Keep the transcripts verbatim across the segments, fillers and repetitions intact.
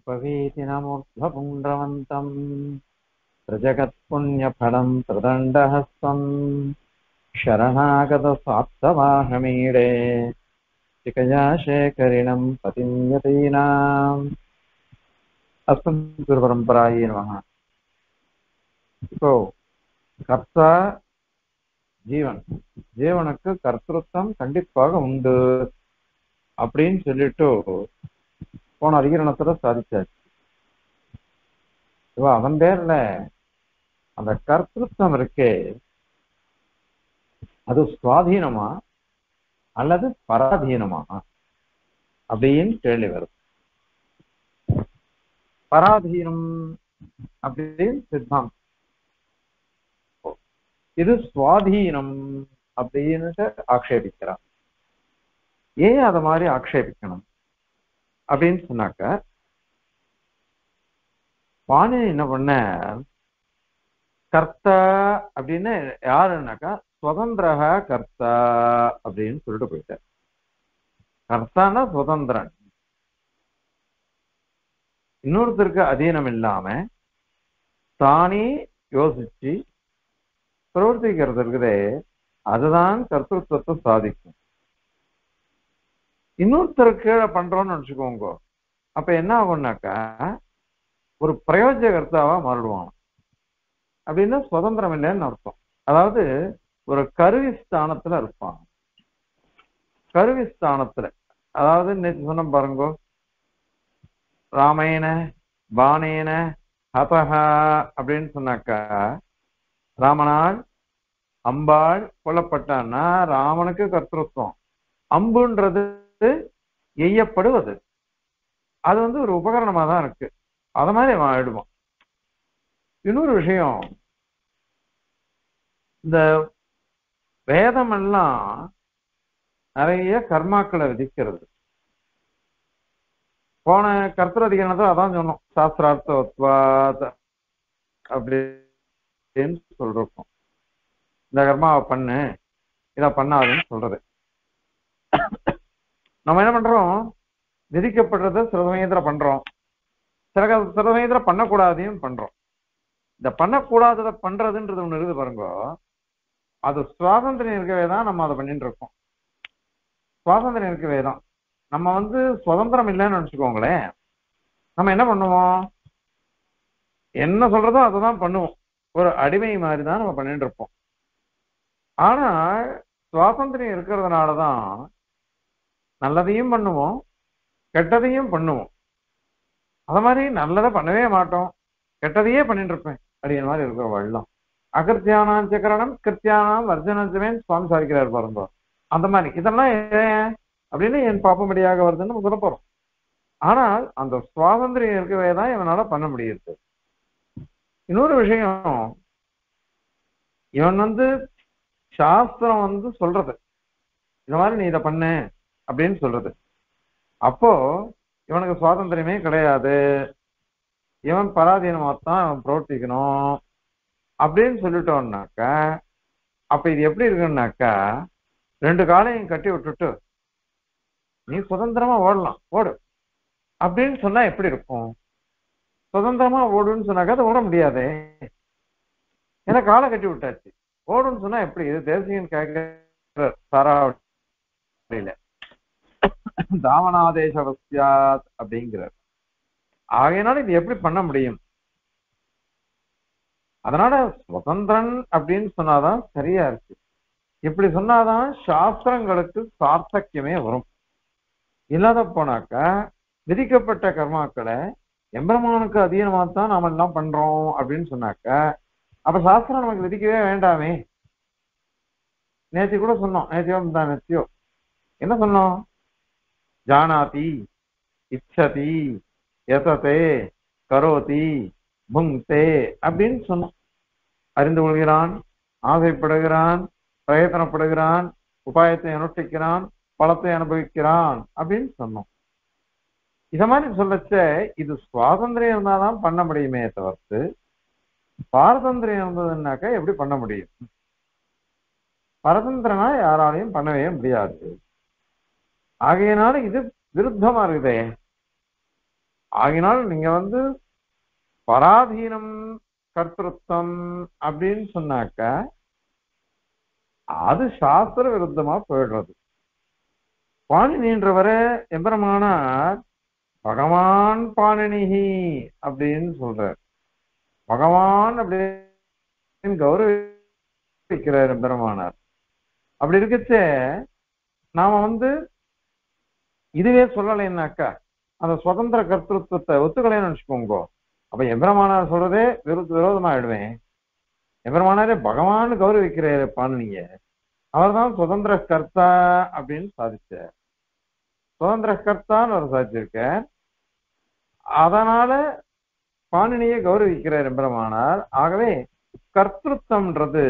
उपवीतिनमूर्ध्वपुण्ड्रवन्तम् प्रजगत्पुण्यफलं प्रदण्डहस्तम् शरणागतसात्तवाहमीडे चिकया शेखरिणं पतिं यतीनाम् अस्मद्गुरुपरम्परायै नमः. இப்போ கர்த்தா ஜீவன் ஜீவனுக்கு கர்த்தೃತ್வம் கண்டிப்பாக உண்டு அப்படின்னு சொல்லிட்டு போன அதிகரணத்துல சாதிச்சாச்சு. இப்போ அவன் பேர்ல அந்த கர்த்தೃತ್வம் இருக்கே, அது சுவாதீனமா அல்லது பராதீனமா அப்படின்னு கேள்வி வருது. பராதீனம் அப்படின்னு சித்தாந்தம், இது சுவாதீனம் அப்படின்னு ஆக்ஷேபிக்கிறான். ஏன் அத மாதிரி ஆக்ஷேபிக்கணும் அப்படின்னு சொன்னாக்க, பாணினி என்ன பண்ண, கர்த்தா அப்படின்னு யாருன்னாக்கா சுதந்திரக கர்த்தா அப்படின்னு சொல்லிட்டு போயிட்டார். கர்த்தானா சுதந்திரன், இன்னொருத்தருக்கு அதீனம் இல்லாம தானே யோசிச்சு பிரவர்த்திக்கிறது இருக்குதே, அதுதான் கர்த்தೃತ್வத்தை சாதிக்கும். இன்னொருத்தருக்கு கீழே பண்றோம்னு நினைச்சுக்கோங்க, அப்ப என்ன ஆகும்னாக்கா ஒரு பிரயோஜக கர்த்தாவா மாறிடுவான். அப்படின்னா சுதந்திரம் இல்லைன்னு அர்த்தம். அதாவது ஒரு கருவி ஸ்தானத்துல இருப்பான். கருவி ஸ்தானத்துல, அதாவது நேற்று சொன்ன பாருங்க, ராமேன பானேன ஹதஹா அப்படின்னு சொன்னாக்கா, ராமனால் அம்பாள் கொல்லப்பட்டான்னா ராமனுக்கு கர்த்தೃತ್வம், அம்புன்றது எய்யப்படுவது, அது வந்து ஒரு உபகரணமா தான் இருக்கு. அத மாதிரி அவன் ஆயிடுவான். இன்னொரு விஷயம், இந்த வேதம் எல்லாம் நிறைய கர்மாக்களை விதிக்கிறது. போன கர்த்தர் அதிகாரத்தை அதான் சொன்னோம், சாஸ்திரார்த்தவத்வாத் அப்படின்னு சொல்றோம். இந்த கர்மாவை பண்ணு, இதை பண்ணாதுன்னு சொல்றது. நம்ம என்ன பண்றோம், விதிக்கப்படுறத சில சமயத்துல பண்றோம், சில சில சமயத்துல பண்ணக்கூடாதையும் பண்றோம். இந்த பண்ணக்கூடாததை பண்றதுன்றது ஒண்ணு இருக்குது பாருங்க, அது சுவாதந்திரம் இருக்கவே தான் நம்ம அதை பண்ணிட்டு இருக்கோம். சுவாதந்திரம் இருக்கவே தான். நம்ம வந்து சுதந்திரம் இல்லைன்னு நினைச்சுக்கோங்களேன், நம்ம என்ன பண்ணுவோம், என்ன சொல்றதோ அதை தான் பண்ணுவோம். ஒரு அடிமை மாதிரி தான் நம்ம பண்ணிட்டு இருப்போம். ஆனா சுவாதந்திரம் இருக்கிறதுனாலதான் நல்லதையும் பண்ணுவோம், கெட்டதையும் பண்ணுவோம். அத மாதிரி நல்லதை பண்ணவே மாட்டோம், கெட்டதையே பண்ணிட்டு இருப்பேன் அப்படிங்கிற மாதிரி இருக்கிற வள்ளம். அகிருத்தியானாம் சக்கரணம் கிருத்தியானாம் வர்ஜனத்துவேன் சுவாமி சாதிக்கிறார் பாருங்க. அந்த மாதிரி இதெல்லாம் ஏன் அப்படின்னு என் பாப்பமடியாக வருதுன்னு நம்ம சொல்ல போறோம். ஆனால் அந்த சுவாதந்திரம் இருக்கவே தான் இவனால பண்ண முடியுது. இன்னொரு விஷயம், இவன் வந்து சாஸ்திரம் வந்து சொல்றது இந்த மாதிரி நீ இதை பண்ணு அப்படின்னு சொல்றது, அப்போ இவனுக்கு சுவாதந்திரமே கிடையாது, இவன் பராதீனமாத்தான் அவன் பிரவர்த்திக்கணும் அப்படின்னு சொல்லிட்டோம்னாக்கா, அப்ப இது எப்படி இருக்குன்னாக்கா, ரெண்டு காலையும் கட்டி விட்டுட்டு நீ சுதந்திரமா ஓடலாம் ஓடு அப்படின்னு சொன்னா எப்படி இருக்கும்? சுதந்திரமா ஓடுன்னு சொன்னாக்கா அதை ஓட முடியாதே, ஏன்னா காலை கட்டி விட்டாச்சு. ஓடுன்னு சொன்னா எப்படி? இது தேசியன் கேட்கிற சாராவளியில தாவனாதேசவசியாத் அப்படிங்கிறார். ஆகையினால இது எப்படி பண்ண முடியும்? அதனால சுதந்திரன் அப்படின்னு சொன்னாதான் சரியா இருக்கு. இப்படி சொன்னாதான் சாஸ்திரங்களுக்கு சார்த்தக்கியமே வரும். இல்லாத போனாக்கா விதிக்கப்பட்ட கர்மாக்களை எம்பெருமானுக்கு அதீனமாத்தான் நாம எல்லாம் பண்றோம் அப்படின்னு சொன்னாக்கா, அப்ப சாஸ்திரம் நமக்கு விதிக்கவே வேண்டாமே. நேற்று கூட சொன்னோம், நேத்தியோ தான் நேத்தியோ என்ன சொன்னோம், ஜானாதி இச்சதி எததே கரோதி புங்தே அப்படின்னு சொன்னோம். அறிந்து கொள்கிறான், ஆசைப்படுகிறான், பிரயத்தனப்படுகிறான், உபாயத்தை அனுஷ்டிக்கிறான், பலத்தை அனுபவிக்கிறான் அப்படின்னு சொன்னோம். இத மாதிரி சொல்லச்ச இது சுவாதந்திரம் இருந்தாதான் பண்ண முடியுமே தவிர்த்து பாரதந்திரம் இருந்ததுன்னாக்கா எப்படி பண்ண முடியும்? பரதந்திரனா யாராலையும் பண்ணவே முடியாது. ஆகையினால இது விருத்தமா இருக்குதே. ஆகினால் நீங்க வந்து பராதீனம் கர்த்திருத்தம் அப்படின்னு சொன்னாக்க அது சாஸ்திர விருத்தமா போயிடுறது. பாணினின்றவரை எம்பெருமானார் பகவான் பாணினிஹி அப்படின்னு சொல்றார். பகவான் அப்படின்னு கௌரவிக்கிறார் எம்பெருமானார். அப்படி இருக்கச்சே நாம வந்து இதுவே சொல்லலைன்னாக்கா அந்த சுதந்திர கர்த்திருவத்தை ஒத்துக்கலைன்னு நினைச்சுக்கோங்க. அப்ப எம்பெருமானார் சொல்றதே விருத்த விரோதமா ஆயிடுவேன். எம்பெருமானாரே பகவான் கௌரவிக்கிறாரு பாணினிய, அவர் தான் சுதந்திர கர்த்தா அப்படின்னு சாதிச்சார். சுதந்திர கர்த்தான்னு அவர் சாதிச்சிருக்க. அதனால பாணினியை கௌரவிக்கிறார் எம்பெருமானார். ஆகவே கர்த்திருத்தம்ன்றது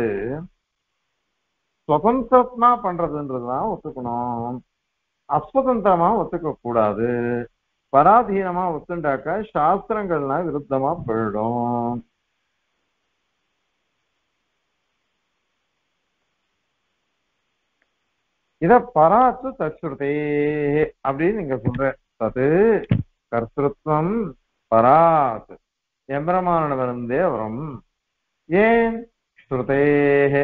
சுதந்திரமா பண்றதுன்றதுதான் ஒத்துக்கணும், அஸ்வதந்திரமா ஒத்துக்க கூடாது. பராதீனமா ஒத்துண்டாக்க சாஸ்திரங்கள்லாம் விருத்தமா போயிடும். இத பராத்து தச்சுருதே அப்படின்னு நீங்க சொல்ற. அது கர்த்திருவம் பராத் எம்பெருமானிடமிருந்தே வரும். ஏன் ஸ்ருதேஹே,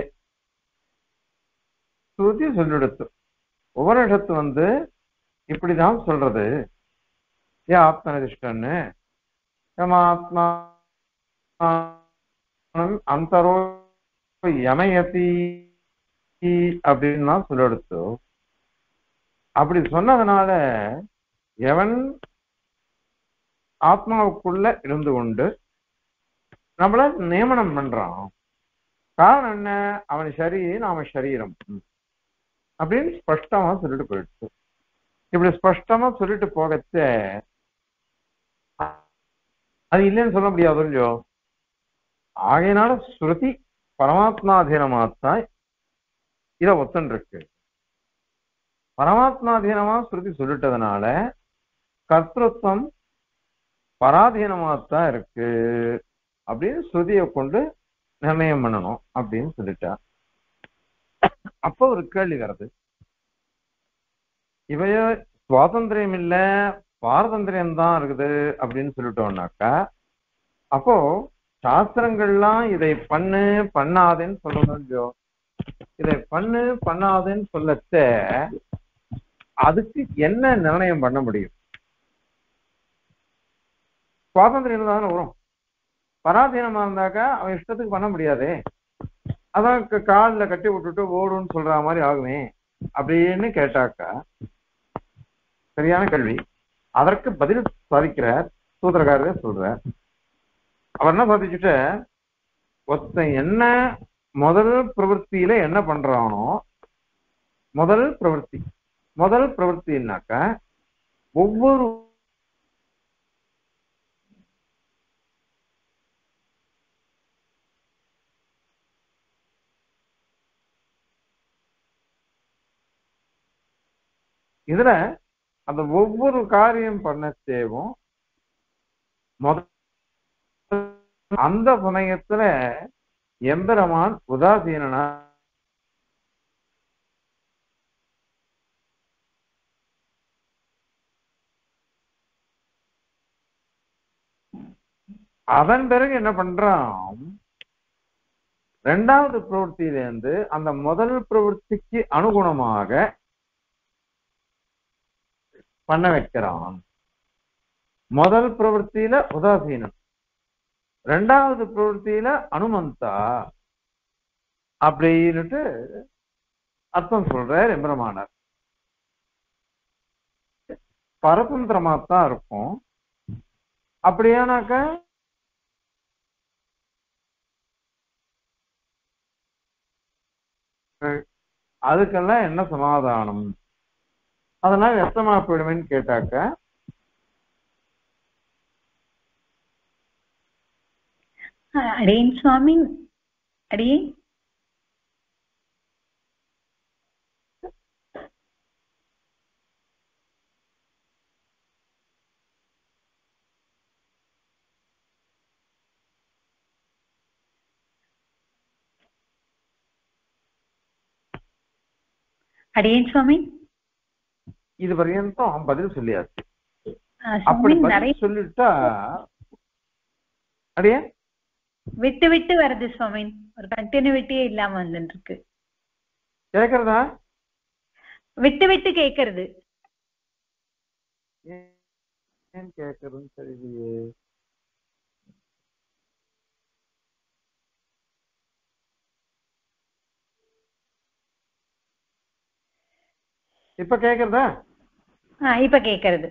ஸ்ருதி சொல்லிடுத்து. உபனிஷத்து வந்து இப்படிதான் சொல்றது. ஏ ஆத்மனிஷ்டன்னு ஆத்மா அந்தரோ யமயதி அப்படின்னு சொல்லிடுத்து. அப்படி சொன்னதுனால எவன் ஆத்மாவுக்குள்ள இருந்து கொண்டு நம்மள நியமனம் பண்றான். காரணம் என்ன? அவன் சரி, நாம சரீரம் அப்படின்னு ஸ்பஷ்டமா சொல்லிட்டு போயிடுச்சு. இப்படி ஸ்பஷ்டமா சொல்லிட்டு போகச்ச அது இல்லைன்னு சொல்ல முடியாது இல்லையோ. ஆகையினால ஸ்ருதி பரமாத்மாதீனமாத்தான் இத ஒத்தன் இருக்கு. பரமாத்மாதீனமா ஸ்ருதி சொல்லிட்டதுனால கர்த்திருவம் பராதீனமாத்தான் இருக்கு அப்படின்னு ஸ்ருதியை கொண்டு நிர்ணயம் பண்ணணும் அப்படின்னு சொல்லிட்டா. அப்ப ஒரு கேள்வி வருது, இவைய சுவாதந்திரம் இல்ல பாரதந்திரியம் தான் இருக்குது அப்படின்னு சொல்லிட்டோம்னாக்கா அப்போ சாஸ்திரங்கள்லாம் இதை பண்ணு பண்ணாதேன்னு சொல்லணும் இல்லையோ. இதை பண்ணு பண்ணாதேன்னு சொல்லச்ச அதுக்கு என்ன நிர்ணயம் பண்ண முடியும்? சுவாதந்திரம் தானே வரும். பராதீனமா இருந்தாக்கா அவன் இஷ்டத்துக்கு பண்ண முடியாதே. அதான் காலில் கட்டி விட்டுட்டு ஓடுன்னு சொல்ற மாதிரி ஆகுமே அப்படின்னு கேட்டாக்கா சரியான கேள்வி. அதற்கு பதில் சாதிக்கிறார் சூத்திரக்காரரே சொல்றார். அவர் என்ன சாதிச்சுட்ட, ஒருத்தன் என்ன முதல் பிரவൃத்தியில என்ன பண்றானோ, முதல் பிரவൃத்தி முதல் பிரவൃத்தினாக்க ஒவ்வொரு இதுல அந்த ஒவ்வொரு காரியம் பண்ண தேவும் முதல் அந்த சமயத்துல எம்பெருமான் உதாசீனனா அதன் பிறகு என்ன பண்றான், இரண்டாவது பிரவൃத்தியிலிருந்து அந்த முதல் பிரவൃத்திக்கு அனுகுணமாக பண்ண வைக்கிறான். முதல் பிரவൃத்தியில உதாசீனம், இரண்டாவது பிரவൃத்தியில அனுமந்தா அப்படின்னுட்டு அர்த்தம் சொல்றார் எம்பெருமானார். பரதந்திரமாத்தான் இருக்கும். அப்படியானாக்க அதுக்கெல்லாம் என்ன சமாதானம்? அதெல்லாம் வெத்தமா போயிடுவேன்னு கேட்டாக்க அடியேன் சுவாமி, அடியேன் அடியேன் சுவாமி இது பர்யந்தம் பதில் சொல்லியாச்சு. அப்படி சுவாமி பதில் நிறைய சொல்லிட்டா அடியே விட்டு விட்டு வருது சுவாமி, ஒரு கண்டினியூட்டியே இல்லாம வந்துட்டு இருக்கு. கேக்குறதா? விட்டு விட்டு கேக்குறது. ஏன் கேக்குறதுன்னு தெரியலையே. இப்ப கேக்குறதா? ஆஹ் இப்ப கேக்குறது.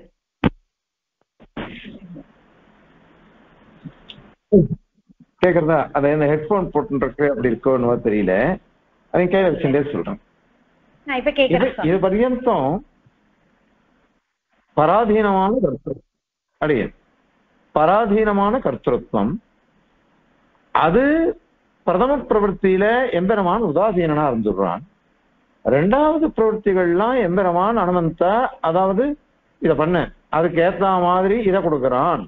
கேக்குறதா? அது என்ன ஹெட்போன் போட்டுருக்கு அப்படி இருக்கோன்னு தெரியல. அதை கையில வச்சுட்டே சொல்றேன். இப்ப கேக்குறது. இது பர்யந்தம் பராதீனமான கர்த்தம் அடைய பராதீனமான கர்த்தೃತ್வம் அது பிரதம பிரவൃத்தியில எம்பெருமான் உதாசீனனா இருந்துடுறான். ரெண்டாவது பிரவൃத்திகள்லாம் எம்பெருமான் அனுமந்தா, அதாவது இத பண்ண அதுக்கு ஏத்த மாதிரி இதை கொடுக்கறான்,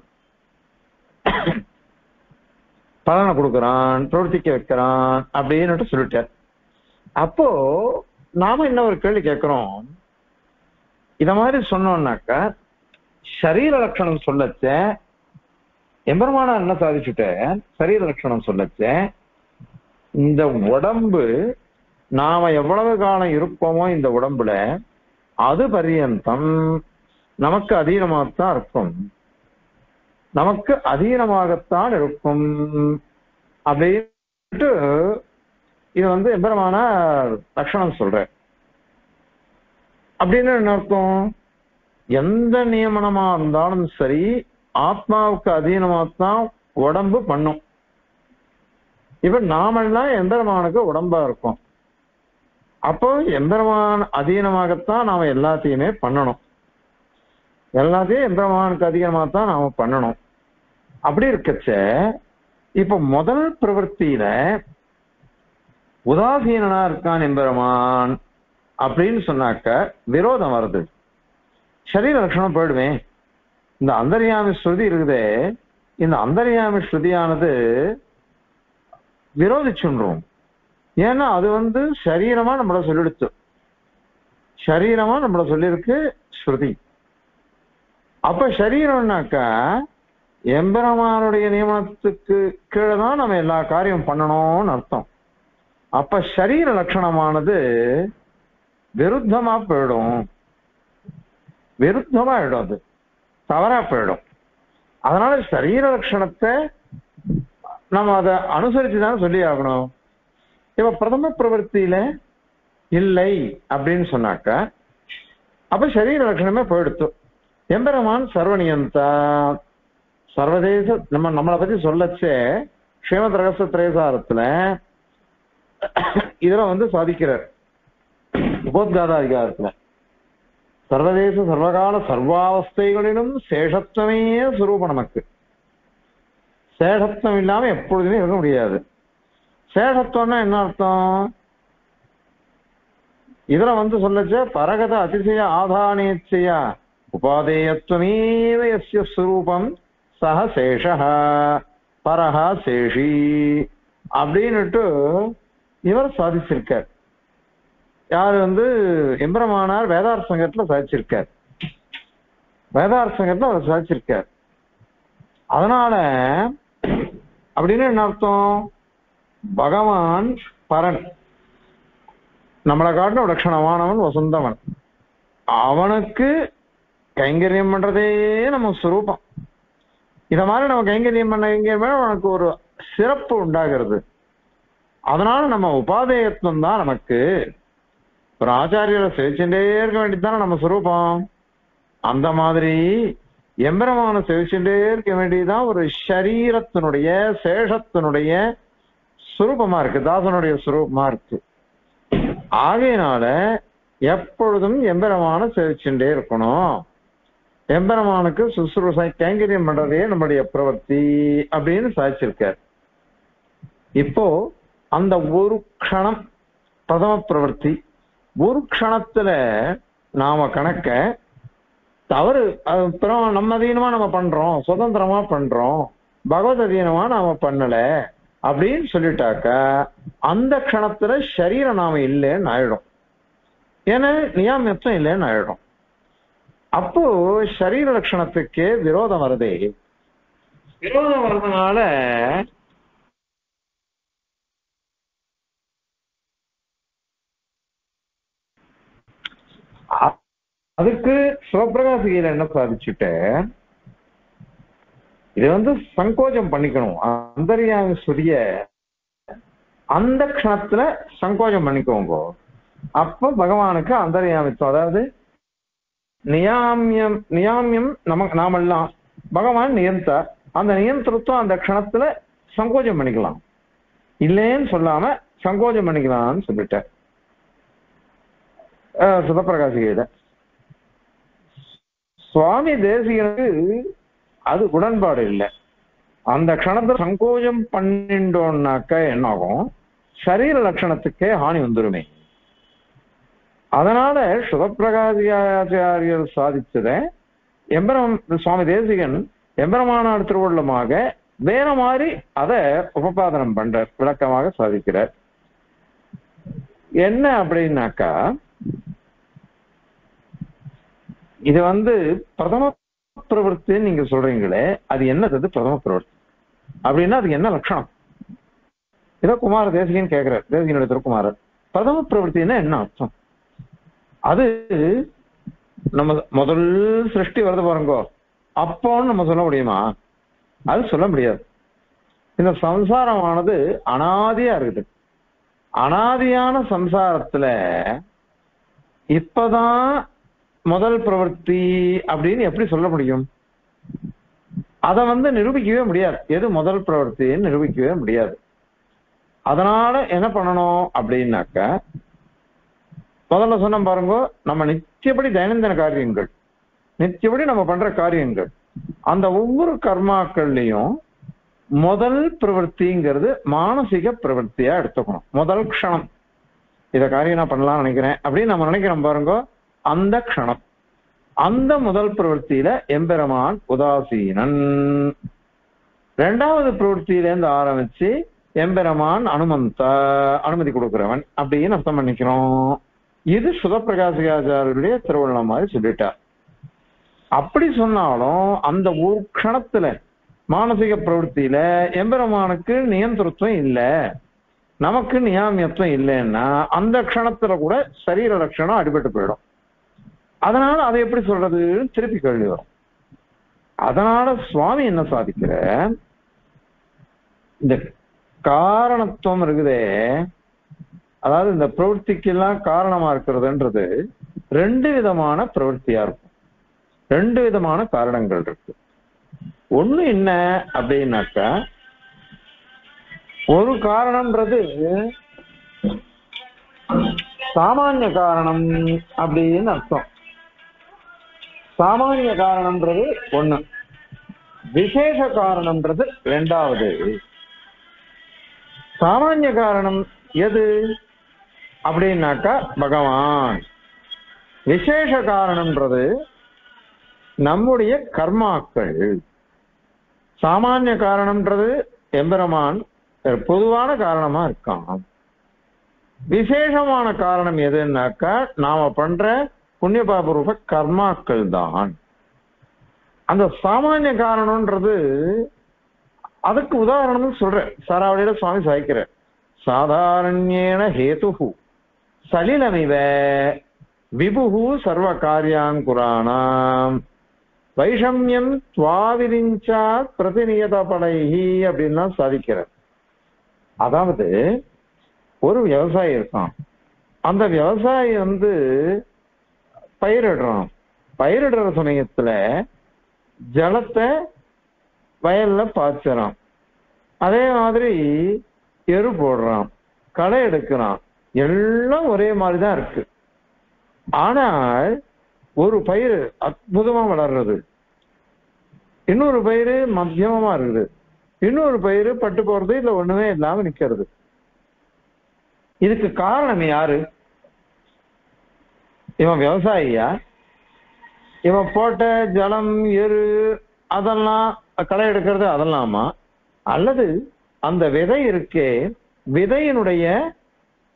பலனை கொடுக்கறான், பிரவர்த்திக்க வைக்கிறான் அப்படின்னு சொல்லிட்டார். அப்போ நாம என்ன ஒரு கேள்வி கேட்கிறோம், இத மாதிரி சொன்னோம்னாக்க சரீர லட்சணம் சொல்லச்ச எம்பெருமானா என்ன சாதிச்சுட்ட, சரீர லட்சணம் சொல்லச்ச இந்த உடம்பு நாம எவ்வளவு காலம் இருப்போமோ இந்த உடம்புல அது பரியந்தம் நமக்கு அதீனமாகத்தான் இருக்கும், நமக்கு அதீனமாகத்தான் இருக்கும் அப்படின்ட்டு இது வந்து எம்பெருமான லட்சணம் சொல்ற. அப்படின்னு என்ன அர்த்தம், எந்த நியமனமா இருந்தாலும் சரி ஆத்மாவுக்கு அதீனமாகத்தான் உடம்பு பண்ணும். இப்ப நாமெல்லாம் எம்பெருமானுக்கு உடம்பா இருக்கும். அப்போ எம்பெருமான் அதீனமாகத்தான் நாம எல்லாத்தையுமே பண்ணணும், எல்லாத்தையும் எம்பெருமானுக்கு அதிகமாகத்தான் நாம பண்ணணும். அப்படி இருக்கச்ச இப்ப முதல் பிரவൃத்தியில உதாசீனனா இருக்கான் எம்பெருமான் அப்படின்னு சொன்னாக்க விரோதம் வருது, சரீர லட்சணம் போயிடுவேன். இந்த அந்தர்யாமி ஸ்ருதி இருக்குதே, இந்த அந்தர்யாமி ஸ்ருதியானது விரோதிச்சுன்றோம். ஏன்னா அது வந்து சரீரமா நம்மள சொல்லிடுச்சு, சரீரமா நம்மள சொல்லியிருக்கு ஸ்ருதி. அப்ப சரீரம்னாக்கா எம்பெருமானுடைய நியமனத்துக்கு கீழே தான் நம்ம எல்லா காரியம் பண்ணணும்னு அர்த்தம். அப்ப சரீர லட்சணமானது விருத்தமா போயிடும், விருத்தமா ஆயிடும், அது தவறா போயிடும். அதனால சரீர லட்சணத்தை நம்ம அதை அனுசரிச்சுதான் சொல்லி ஆகணும். இப்ப பிரதம பிரவൃத்தியில இல்லை அப்படின்னு சொன்னாக்கா அப்ப சரீர லட்சணமே போயிடுத்து. எம்பெருமான் சர்வநியந்தா, சர்வதேச நம்ம நம்மளை பத்தி சொல்லச்சே ஸ்ரீமத் ரகசிய திரேசாரத்துல இதுல வந்து சாதிக்கிறார். உபோத்காத அதிகாரத்துல சர்வதேச சர்வகால சர்வாவஸ்தைகளிலும் சேஷத்துவமே சுரூபம். நமக்கு சேஷத்துவம் இல்லாம எப்பொழுதுமே இருக்க முடியாது. சேஷத்துவம்னா என்ன அர்த்தம், இதுல வந்து சொல்லச்ச பரகத அதிசய ஆதானேச்சையா உபாதேயத்துவமேவ யஸ்ய ஸ்வரூபம் சஹ சேஷஹ பரஹா சேஷி அப்படின்னுட்டு இவர் சாதிச்சிருக்கார். யாரு வந்து எம்பெருமானார் வேதார்த்த சங்கத்துல சாதிச்சிருக்கார், வேதார்த்த சங்கத்துல அவர் சாதிச்சிருக்கார். அதனால அப்படின்னு என்ன அர்த்தம், பகவான் பரன், நம்மளை காட்டின லட்சணமானவன் வசந்தவன், அவனுக்கு கைங்கரியம் பண்றதே நம்ம சுரூபம். இத மாதிரி நம்ம கைங்கரியம் பண்ண அவனுக்கு ஒரு சிறப்பு உண்டாகிறது. அதனால நம்ம உபாதேயத்துவம் தான் நமக்கு. ஒரு ஆச்சாரியரை சேவிச்சுட்டே இருக்க வேண்டியதுதானே நம்ம சுரூபம். அந்த மாதிரி எம்பெருமான சேவிச்சுட்டே இருக்க வேண்டியதுதான் ஒரு சரீரத்தினுடைய சேஷத்தினுடைய சுரூபமா இருக்கு, தாசனுடைய சுரூபமா இருக்கு. ஆகையினால எப்பொழுதும் எம்பெருமான சேவிச்சுட்டே இருக்கணும். எம்பெருமானுக்கு சுசுரூசை கைங்கரியம் பண்றதே நம்முடைய பிரவர்த்தி அப்படின்னு சாதிச்சிருக்கார். இப்போ அந்த ஒரு க்ஷணம் பிரதம பிரவர்த்தி, ஒரு க்ஷணத்துல நாம கணக்க தவறு நம்ம அதீனமா நம்ம பண்றோம், சுதந்திரமா பண்றோம், பகவத் அதீனமா நாம பண்ணல அப்படின்னு சொல்லிட்டாக்கா அந்த க்ஷணத்துல சரீர நாம இல்லைன்னு ஆயிடும். ஏன்னா நியாமத்துவம் இல்லைன்னு ஆயிடும். அப்போ சரீர லட்சணத்துக்கே விரோதம் வருதே. விரோதம் வர்றதுனால அதுக்கு சிவபிரகாசிகையில என்ன சாதிச்சுட்ட, இது வந்து சங்கோஜம் பண்ணிக்கணும். அந்தர்யாமி ஸ்ருதிய அந்த க்ஷணத்துல சங்கோஜம் பண்ணிக்கோங்க. அப்ப பகவானுக்கு அந்தர்யாமித்துவம், அதாவது நியாமியம் நியாமியம் நமக்கு நாமெல்லாம் பகவான் நியந்தா, அந்த நியந்திரத்துவம் அந்த க்ஷணத்துல சங்கோஜம் பண்ணிக்கலாம். இல்லைன்னு சொல்லாம சங்கோஜம் பண்ணிக்கலாம்னு சொல்லிட்டேன் சிவபிரகாசிகையில. சுவாமி தேசிகனுக்கு அது உடன்பாடு இல்லை. அந்த க்ஷணத்தை சங்கோஜம் பண்ணிட்டோம்னாக்க என்ன ஆகும், சரீர லட்சணத்துக்கே ஹானி வந்துருமே. அதனால சிவபிரகாசியாச்சாரியர் சாதிச்சத எம்பரம் சுவாமி தேசிகன் எம்பெருமானார் திருவள்ளமாக வேற மாதிரி அதை உபபாதனம் பண்றார், விளக்கமாக சாதிக்கிறார். என்ன அப்படின்னாக்கா, இது வந்து பிரதம பிரவருத்தின்னு நீங்க சொல்றீங்களே, அது என்னது பிரதம பிரவருத்தி அப்படின்னா அதுக்கு என்ன லட்சணம்? இதை குமார தேசிகன் கேட்கிறார், தேசிகனுடைய திருக்குமாரர். பிரதம பிரவருத்தின்னா என்ன அர்த்தம்? அது நம்ம முதல் சிருஷ்டி வருது பாருங்கோ, அப்போன்னு நம்ம சொல்ல முடியுமா? அது சொல்ல முடியாது. இந்த சம்சாரமானது அனாதியா இருக்குது. அனாதியான சம்சாரத்துல இப்பதான் முதல் பிரவர்த்தி அப்படின்னு எப்படி சொல்ல முடியும்? அதை வந்து நிரூபிக்கவே முடியாது. எது முதல் பிரவர்த்தின்னு நிரூபிக்கவே முடியாது. அதனால என்ன பண்ணணும் அப்படின்னாக்க, முதல்ல சொன்ன பாருங்க, நம்ம நித்தியப்படி தைனந்தின காரியங்கள், நித்தியப்படி நம்ம பண்ற காரியங்கள், அந்த ஒவ்வொரு கர்மாக்கள்லையும் முதல் பிரவர்த்திங்கிறது மானசீக பிரவர்த்தியா எடுத்துக்கணும். முதல் க்ஷணம் இத காரியம் நான் பண்ணலாம்னு நினைக்கிறேன் அப்படின்னு நம்ம நினைக்கிறோம் பாருங்க, அந்த க்ஷணம், அந்த முதல் பிரவர்த்தியில எம்பெருமான் உதாசீனன். ரெண்டாவது பிரவர்த்தியிலேருந்து ஆரம்பிச்சு எம்பெருமான் அனுமந்த அனுமதி கொடுக்கிறவன் அப்படின்னு அர்த்தம் பண்ணிக்கிறோம். இது சுதப்பிரகாசிகாச்சாரியருடைய திருவள்ளம் மாதிரி சொல்லிட்டார். அப்படி சொன்னாலும் அந்த ஒரு க்ஷணத்துல மானசீக பிரவருத்தியில எம்பெருமானுக்கு நியந்திரத்துவம் இல்லை, நமக்கு நியாமியத்துவம் இல்லைன்னா அந்த க்ஷணத்துல கூட சரீர லட்சணம் அடிபட்டு போயிடும். அதனால அதை எப்படி சொல்றதுன்னு திருப்பி கேள்வி வரும். அதனால சுவாமி என்ன சாதிக்கிற, இந்த காரணத்துவம் இருக்குதே, அதாவது இந்த பிரவருத்திக்கெல்லாம் காரணமா இருக்கிறதுன்றது ரெண்டு விதமான பிரவருத்தியா இருக்கும், ரெண்டு விதமான காரணங்கள் இருக்கு. ஒண்ணு என்ன அப்படின்னாக்கா, ஒரு காரணம்ன்றது சாமானிய காரணம் அப்படின்னு அர்த்தம். சாமானிய காரணம்ன்றது ஒண்ணு, விசேஷ காரணம்ன்றது ரெண்டாவது. சாமானிய காரணம் எது அப்படின்னாக்கா பகவான். விசேஷ காரணம்ன்றது நம்முடைய கர்மாக்கள். சாமானிய காரணம்ன்றது எம்பெருமான் பொதுவான காரணமா இருக்கான். விசேஷமான காரணம் எதுன்னாக்கா நாம பண்ற புண்ணியபாபரூப கர்மாக்கள் தான். அந்த சாமானிய காரணம்ன்றது அதுக்கு உதாரணம் சொல்ற சாராவளியில சுவாமி சாய்க்கிற, சாதாரண்யேன ஹேதுஹு சலிலமிவ விபுஹு சர்வ காரியாங்குராணாம் வைஷமியம் துவாவிரிஞ்சா பிரதிநியத படைஹி அப்படின்னா சாதிக்கிறார். அதாவது ஒரு விவசாயி இருக்கான், அந்த விவசாயி வந்து பயிரிடுறான். பயிரிடுற சமயத்துல ஜலத்தை வயல்ல பாய்ச்சறான், அதே மாதிரி எரு போடுறான், களை எடுக்கிறான், எல்லாம் ஒரே மாதிரிதான் இருக்கு. ஆனால் ஒரு பயிர் அற்புதமா வளர்றது, இன்னொரு பயிர் மத்தியமமா இருக்குது, இன்னொரு பயிர் பட்டு போறது இல்ல ஒண்ணுமே இல்லாம நிக்கிறது. இதுக்கு காரணம் யாரு? இவன் விவசாயியா? இவன் போட்ட ஜலம் எரு அதெல்லாம் களை எடுக்கிறது அதெல்லாமா, அல்லது அந்த விதை இருக்கே விதையினுடைய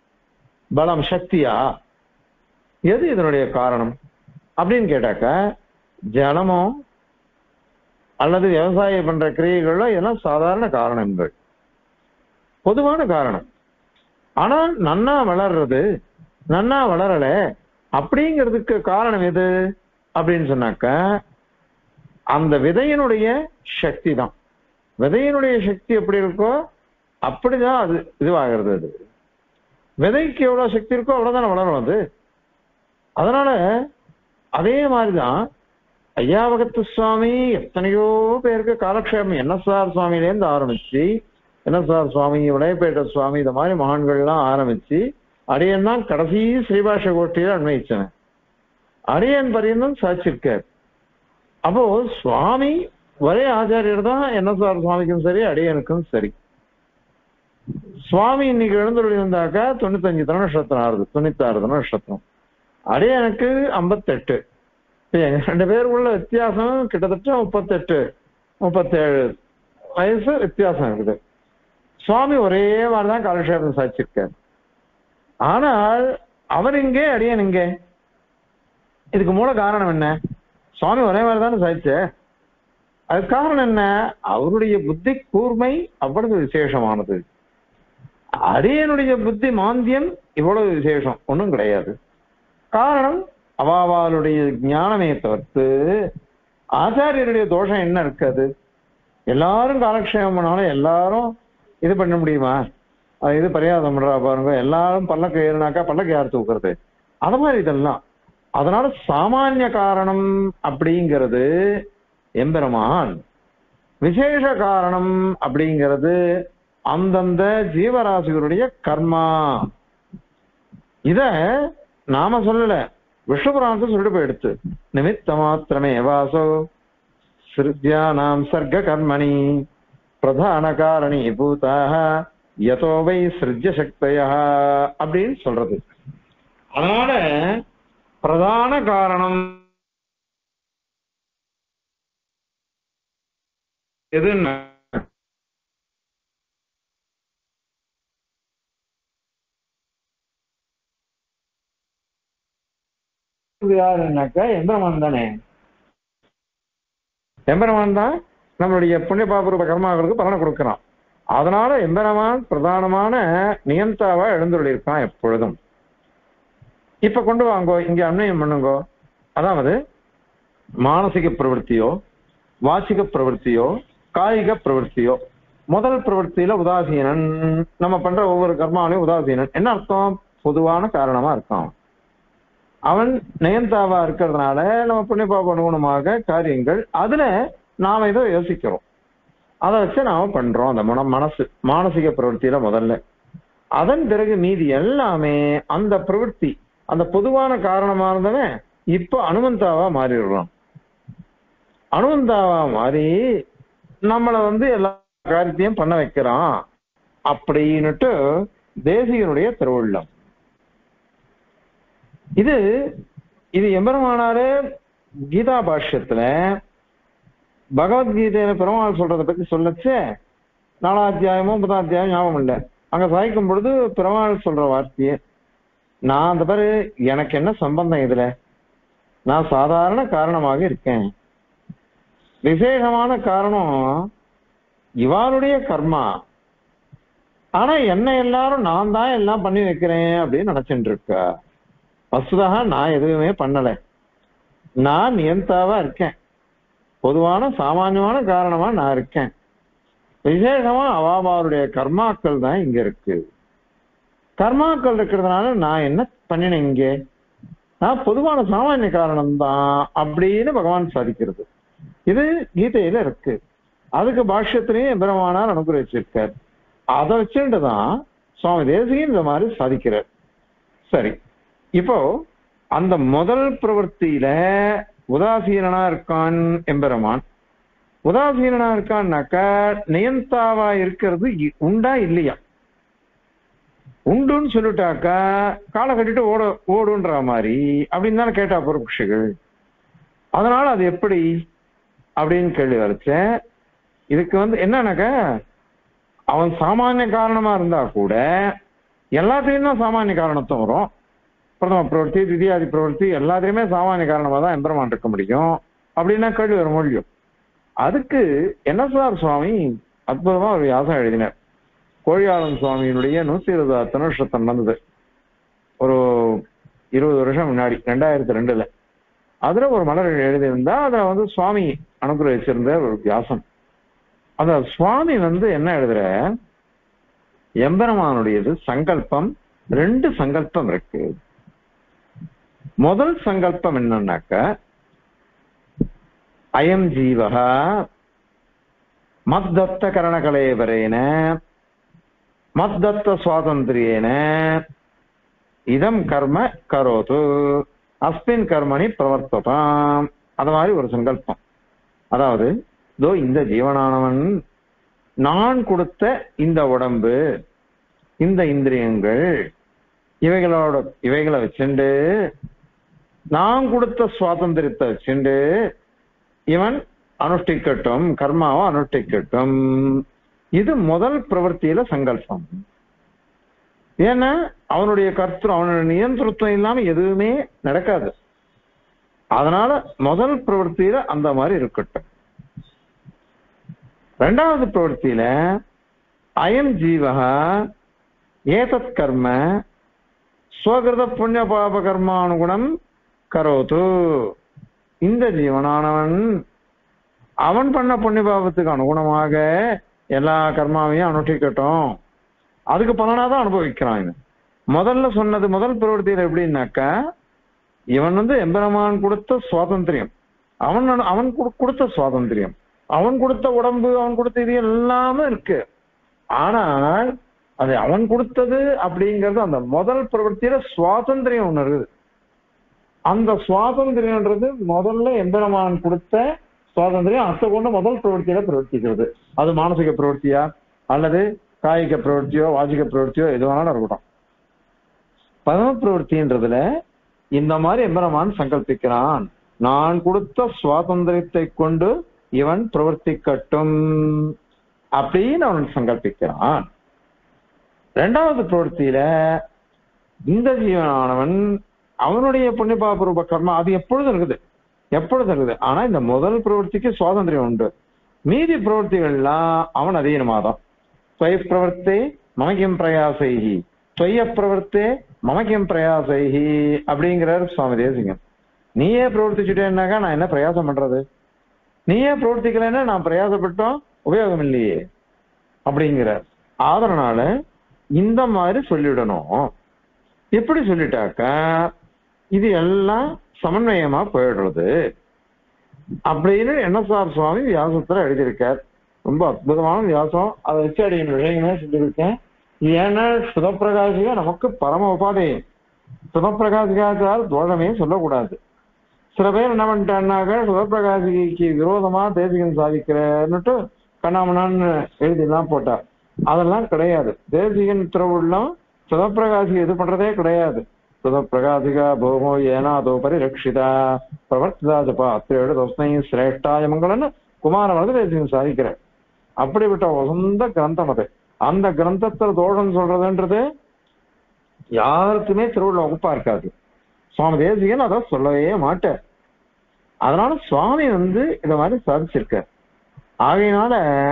பலம் சக்தியா? எது இதனுடைய காரணம் அப்படின்னு கேட்டாக்க ஜலமோ அல்லது விவசாயம் பண்ற கிரியைகளோ இதெல்லாம் சாதாரண காரணங்கள், பொதுவான காரணம். ஆனா நன்னா வளர்றது நன்னா வளரல அப்படிங்கிறதுக்கு காரணம் எது அப்படின்னு சொன்னாக்க அந்த விதையினுடைய சக்தி தான். விதையினுடைய சக்தி எப்படி இருக்கோ அப்படிதான் அது இதுவாகிறது. அது விதைக்கு எவ்வளவு சக்தி இருக்கோ அவ்வளவுதானே வளரும் அது. அதனால அதே மாதிரிதான் ஐயாவகத்து சுவாமி எத்தனையோ பேருக்கு காலக்ஷேபம் என்எஸ்ஆர் சுவாமியிலேருந்து ஆரம்பிச்சு என்எஸ்ஆர் சுவாமி, விளையப்பேட்ட சுவாமி, இந்த மாதிரி மகான்கள்லாம் ஆரம்பிச்சு அரியன் தான் கடைசி ஸ்ரீபாஷ கோஷ்டியில அன்வயிச்சவன். அரியன் பரியந்தம் சாட்சிருக்கார். அப்போ சுவாமி ஒரே ஆச்சாரியர் தான் என்எஸ்ஆர் சுவாமிக்கும் சரி அடியனுக்கும் சரி. சுவாமி இன்னைக்கு எழுந்துள்ள இருந்தாக்கா தொண்ணூத்தஞ்சு தின நட்சத்திரம் ஆறுது, தொண்ணூத்தி ஆறு தின நட்சத்திரம். அடியனுக்கு ஐம்பத்தெட்டு. எங்க ரெண்டு பேருக்குள்ள வித்தியாசம் கிட்டத்தட்ட முப்பத்தெட்டு முப்பத்தேழு வயசு வித்தியாசம் இருக்குது. சுவாமி ஒரே மாதிரிதான் காலக்ஷேபம் சாதிச்சிருக்காரு. ஆனால் அவர் இங்கே அடியன் இங்கே. இதுக்கு மூல காரணம் என்ன? சுவாமி ஒரே மாதிரி தானே சாதிச்ச. அதுக்கு காரணம் என்ன? அவருடைய புத்தி கூர்மை அவ்வளவு விசேஷமானது. அடியனுடைய புத்தி மாந்தியம் இவ்வளவு விசேஷம் ஒன்றும் கிடையாது. காரணம் அவாவாளுடைய ஞானமே தவிர்த்து ஆச்சாரியருடைய தோஷம் என்ன இருக்காது? எல்லாரும் காலக்ஷேபம் பண்ணாலும் எல்லாரும் இது பண்ண முடியுமா? இது பரியாதம் பண்றா பாருங்க, எல்லாரும் பல்லக்கு ஏறினாக்கா பல்லக்கு யார் தூக்குறது? அது மாதிரி இதெல்லாம். அதனால சாமானிய காரணம் அப்படிங்கிறது எம்பெருமான், விசேஷ காரணம் அப்படிங்கிறது அந்தந்த ஜீவராசிகளுடைய கர்மா. இத நாம சொல்லல, விஷ்ணுபுராணத்தை சொல்லிட்டு போயிடுத்து. நிமித்த மாத்திரமே வாசோ சிருத்யானாம் சர்க்க கர்மணி பிரதான காரணி பூதாக யதோ வை சிருஜ்ய சக்தயா அப்படின்னு சொல்றது. அதனால பிரதான காரணம் எதுன்னா யாருன்னாக்கா எம்பெருமான் தானே. எம்பெருமான் தான் நம்மளுடைய புண்ணிய பாபரூப கர்மாக்களுக்கு பலனை கொடுக்கிறான். அதனால எம்பெருமான் பிரதானமான நியந்தாவா எழுந்துள்ளிருக்கான் எப்பொழுதும். இப்ப கொண்டு வாங்கோ, இங்க அன்வயம் பண்ணுங்கோ. அதாவது மானசிக பிரவൃத்தியோ வாச்சிக பிரவൃத்தியோ காயிக பிரவൃத்தியோ, முதல் பிரவൃத்தியில உதாசீனன், நம்ம பண்ற ஒவ்வொரு கர்மாவிலையும் உதாசீனன். என்ன அர்த்தம்? பொதுவான காரணமா இருக்கான். அவன் நயந்தாவா இருக்கிறதுனால நம்ம புண்ணிய பாப அனுகுணமாக காரியங்கள் அதுல நாம ஏதோ யோசிக்கிறோம், அதை வச்சு நாம பண்றோம். அந்த மன மனசு மானசிக பிரவೃத்தியில முதல்ல. அதன் பிறகு மீதி எல்லாமே அந்த பிரவೃத்தி அந்த பொதுவான காரணமா இருந்தவன் இப்ப அனுமந்தாவா மாறிடுறான். அனுமந்தாவா மாறி நம்மளை வந்து எல்லா காரியத்தையும் பண்ண வைக்கிறான் அப்படின்னுட்டு தேசிகனுடைய திருவுள்ளம். இது இது எம்பெருமானாரு கீதா பாஷ்யத்துல பகவத்கீதையில பெருமாள் சொல்றதை பத்தி சொல்லச்சு, நாலாம் அத்தியாயமோ ஒன்பதாம் அத்தியாயம் ஞாபகம் இல்லை, அங்க சாய்க்கும் பொழுது பெருமாள் சொல்ற வார்த்தையே, நான் அந்த பாரு எனக்கு என்ன சம்பந்தம் இதுல, நான் சாதாரண காரணமாக இருக்கேன், விசேஷமான காரணம் இவாளுடைய கர்மா, ஆனா என்ன எல்லாரும் நான் தான் எல்லாம் பண்ணி வைக்கிறேன் அப்படின்னு நினைச்சுட்டு இருக்கா. வசுதாக நான் எதுவுமே பண்ணல, நான் நியந்தாவா இருக்கேன், பொதுவான சாமானியமான காரணமா நான் இருக்கேன், விசேஷமா அவாவாருடைய கர்மாக்கள் தான் இங்க இருக்கு. கர்மாக்கள் இருக்கிறதுனால நான் என்ன பண்ணினேன் இங்கே, நான் பொதுவான சாமானிய காரணம் தான் அப்படின்னு பகவான் சாதிக்கிறது. இது கீதையில இருக்கு. அதுக்கு பாஷ்யத்திலையும் பிரம்மானார் அனுகிரகிச்சிருக்கார். அதை வச்சுட்டுதான் சுவாமி தேசிகன் இந்த மாதிரி சாதிக்கிறார். சரி, இப்போ அந்த முதல் பிரவൃத்தியில உதாசீனா இருக்கான் எம்பெருமான். உதாசீனா இருக்கான்னாக்கா நியந்தாவா இருக்கிறது உண்டா இல்லையா? உண்டுன்னு சொல்லிட்டாக்கா காலை கட்டிட்டு ஓட ஓடுன்ற மாதிரி அப்படின்னு தானே கேட்டா பொறுப்புகள். அதனால அது எப்படி அப்படின்னு கேள்வி வரைச்சேன். இதுக்கு வந்து என்னன்னாக்கா அவன் சாமானிய காரணமா இருந்தா கூட எல்லாத்தையும் தான் சாமானிய காரணத்தை வரும். பிரதம பிரவர்த்தி திதியாதி பிரவர்த்தி எல்லாத்தையுமே சாமானிய காரணமா தான் எம்பெருமான் இருக்க முடியும். அப்படின்னா கேள்வி வர முடியும். அதுக்கு என்எஸ்ஆர் சுவாமி அற்புதமா ஒரு வியாசம் எழுதினார். கோழியாளன் சுவாமியினுடைய நூத்தி இருபது திருநட்சத்திரம் நடந்தது ஒரு இருபது வருஷம் முன்னாடி, ரெண்டாயிரத்தி ரெண்டுல. அதுல ஒரு மலர் எழுதியிருந்தா அதுல வந்து சுவாமி அனுகிரகிச்சிருந்த ஒரு வியாசம். அந்த சுவாமி வந்து என்ன எழுதுற, எம்பெருமானுடையது சங்கல்பம், ரெண்டு சங்கல்பம் இருக்கு. முதல் சங்கல்பம் என்னன்னாக்க, அயம் ஜீவகா மத்தத்த கரணகலேவரேன மத்தத்த சுவாதந்திரியேன இதம் கர்ம கரோது அஸ்மின் கர்மணி பிரவர்த்ததாம். அது மாதிரி ஒரு சங்கல்பம். அதாவது இதோ இந்த ஜீவனானவன் நான் கொடுத்த இந்த உடம்பு, இந்த இந்திரியங்கள், இவைகளோட இவைகளை வச்சுண்டு, நான் கொடுத்த சுவாதந்திரத்தை வச்சுண்டு இவன் அனுஷ்டிக்கட்டும், கர்மாவை அனுஷ்டிக்கட்டும். இது முதல் பிரவர்த்தியில சங்கல்பம். ஏன்னா அவனுடைய கர்த்தம், அவனுடைய நியந்திரத்துவம் இல்லாம எதுவுமே நடக்காது. அதனால முதல் பிரவர்த்தியில அந்த மாதிரி இருக்கட்டும். ரெண்டாவது பிரவர்த்தியில அயம் ஜீவகா ஏதத் கர்ம ஸ்வகிருத புண்ணிய பாப கர்மானுகுணம் கரோது. இந்த ஜீவனானவன் அவன் பண்ண புண்ணிய பாபத்துக்கு அனுகுணமாக எல்லா கர்மாவையும் அனுஷ்டிக்கட்டும். அதுக்கு பலனாதான் அனுபவிக்கிறான். இவன் முதல்ல சொன்னது முதல் பிரவர்த்தியில எப்படின்னாக்கா, இவன் வந்து எம்பெருமான் கொடுத்த சுவாதந்திரியம், அவன் அவன் கொடுத்த சுவாதந்திரியம், அவன் கொடுத்த உடம்பு, அவன் கொடுத்த இது எல்லாமே இருக்கு. ஆனால் அது அவன் கொடுத்தது அப்படிங்கிறது அந்த முதல் பிரவர்த்தியில சுவாதந்திரியம் ஒண்ணு இருக்குது. அந்த சுவாதந்திரியன்றது முதல்ல எம்பெருமான் கொடுத்த சுவாதந்திரியம், அத்தை கொண்டு முதல் பிரவர்த்தியில பிரவர்த்திக்கிறது. அது மானசிக பிரவர்த்தியா அல்லது காய்க பிரவர்த்தியோ வாசிக பிரவர்த்தியோ எது வேணாலும் இருக்கட்டும். பரம பிரவர்த்தின்றதுல இந்த மாதிரி எம்பெருமான் சங்கல்பிக்கிறான், நான் கொடுத்த சுவாதந்திரத்தை கொண்டு இவன் பிரவர்த்திக்கட்டும் அப்படின்னு அவன் சங்கல்பிக்கிறான். இரண்டாவது பிரவர்த்தியில இந்த ஜீவனானவன் அவனுடைய புண்ணியபாப ரூப கர்மா அது எப்பொழுதும் இருக்குது, எப்பொழுதும் இருக்குது. ஆனா இந்த முதல் பிரவர்த்திக்கு சுவாதந்திரம் உண்டு. மீதி பிரவர்த்திகள்லாம் அவன் அதீனமாதான். துவய பிரவர்த்தே மமகிம் பிரயாசைகி துவய பிரவர்த்தே மமகிம் பிரயாசைகி அப்படிங்கிறார் சுவாமி தேசிகன். நீயே பிரவர்த்திச்சுட்டேன்னாக்கா நான் என்ன பிரயாசம் பண்றது, நீயே பிரவர்த்திக்கலைன்னா நான் பிரயாசப்பட்டோம் உபயோகம் இல்லையே அப்படிங்கிறார். அதனால இந்த மாதிரி சொல்லிடணும். எப்படி சொல்லிட்டாக்கா இது எல்லாம் சமன்வயமா போயிடுறது அப்படின்னு என்எஸ்ஆர் சுவாமி வியாசத்துல எழுதியிருக்கார். ரொம்ப அற்புதமான வியாசம். அதை வச்சு அடியின் விஷயமே சொல்லியிருக்கேன். ஏன்னா சுதப்பிரகாசிகா நமக்கு பரம உபாதேயம். சுதப்பிரகாசிகாச்சார் தோஷமே சொல்லக்கூடாது. சில பேர் என்ன பண்ணிட்டான்னாக்க சுதப்பிரகாசிக்கு விரோதமா தேசிகன் சாதிக்கிறன்னுட்டு கண்ணாமண்ணான்னு எழுதிலாம் போட்டார். அதெல்லாம் கிடையாது. தேசிகன் திருவுள்ளம் சுதப்பிரகாசி இது பண்றதே கிடையாது. சுதப்பிரகாசிகா பூமோ ஏனாதோ பரிரக்ஷிதா பிரவர்த்திதா ஜபா அத்திரேடு தோஸ்னை சிரேஷ்டாய மங்களன்னு குமாரவரது தேசிகன் சாதிக்கிறார். அப்படிப்பட்ட சொந்த கிரந்தம் அது. அந்த கிரந்தத்துல தோஷம் சொல்றதுன்றது யாருக்குமே திருவுள்ள வகுப்பா இருக்காது. சுவாமி தேசிகன் அதை சொல்லவே மாட்டார். அதனால சுவாமி வந்து இத மாதிரி சாதிச்சிருக்கார். ஆகையினால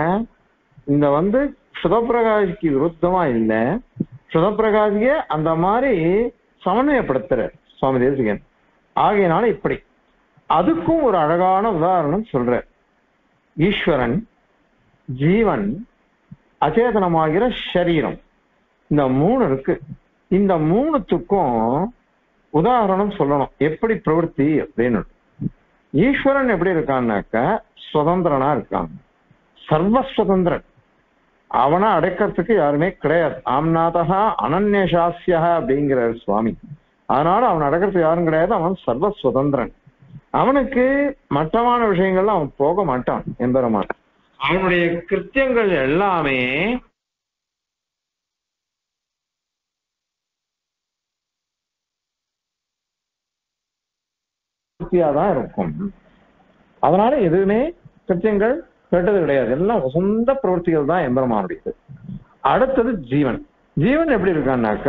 இந்த வந்து சுதப்பிரகாசிக்கு விருத்தமா இல்லை, சுதப்பிரகாசிய அந்த மாதிரி சமன்வயப்படுத்துற சுவாமி தேசிகன். ஆகையினால இப்படி அதுக்கும் ஒரு அழகான உதாரணம் சொல்ற. ஈஸ்வரன், ஜீவன், அச்சேதனமாகிற சரீரம், இந்த மூணு இருக்கு. இந்த மூணுத்துக்கும் உதாரணம் சொல்லணும் எப்படி பிரவൃத்தி அப்படின்னு. ஈஸ்வரன் எப்படி இருக்கான்னாக்க சுதந்திரனா இருக்கான், சர்வஸ்வதந்திரன். அவனை அடைக்கிறதுக்கு யாருமே கிடையாது. ஆம்நாதகா அனன்யசாஸ்யா அப்படிங்கிற சுவாமி. அதனால அவன் அடைக்கிறதுக்கு யாரும் கிடையாது. அவன் சர்வஸ்வதந்திரன். அவனுக்கு மட்டமான விஷயங்கள்ல அவன் போக மாட்டான் எம்பெருமான். அவனுடைய கிருத்தியங்கள் எல்லாமே தான் இருக்கும். அதனால எதுவுமே கிருத்தியங்கள் கெட்டது கிடையாது. எல்லாம் சொந்த பிரவர்த்திகள் தான் எம்பெருமானுடையது. அடுத்தது ஜீவன். ஜீவன் எப்படி இருக்கான்னாக்க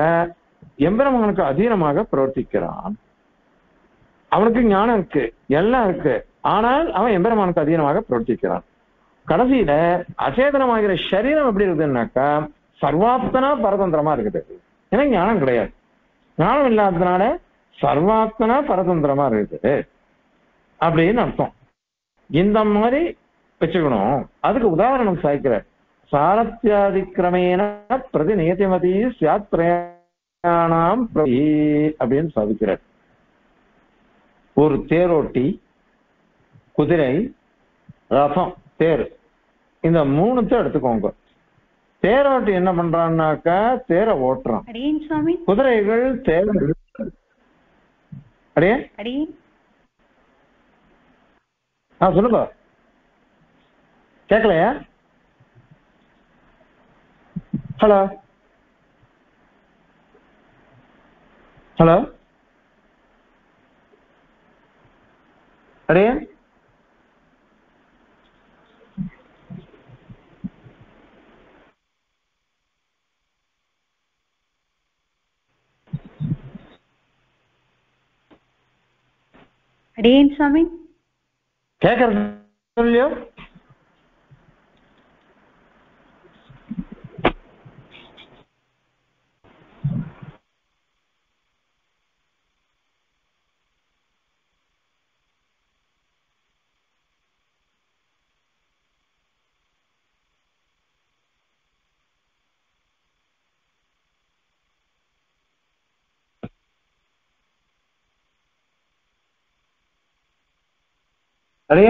எம்பெருமானுக்கு அதீனமாக பிரவர்த்திக்கிறான். அவனுக்கு ஞானம் இருக்கு, எல்லாம் இருக்கு. ஆனால் அவன் எம்பெருமானுக்கு அதீனமாக பிரவர்த்திக்கிறான். கடைசியில அச்சேதனமாகிற சரீரம் எப்படி இருக்குதுன்னாக்கா சர்வாத்மனா பரதந்திரமா இருக்குது. ஏன்னா ஞானம் கிடையாது. ஞானம் இல்லாததுனால சர்வாத்மனா பரதந்திரமா இருக்குது அப்படின்னு அர்த்தம். இந்த மாதிரி வச்சுக்கணும். அதுக்கு உதாரணம் சாய்க்கிற சாரத்தியாதிக்கிரமேன பிரதி நியதிமதி சியாத்ரயாணாம் பிரதி அப்படின்னு சாதிக்கிறார். ஒரு தேரோட்டி, குதிரை, ரசம், தேர், இந்த மூணுத்தை எடுத்துக்கோங்க. தேரோட்டி என்ன பண்றான்னாக்கா தேரை ஓட்டுறான். குதிரைகள் தேர் அடியே ஆ சொல்லுங்க, கேட்கலையா? ஹலோ ஹலோ அடியே அடியேன் சுவாமி கேட்கறது இல்லையோ? அடியே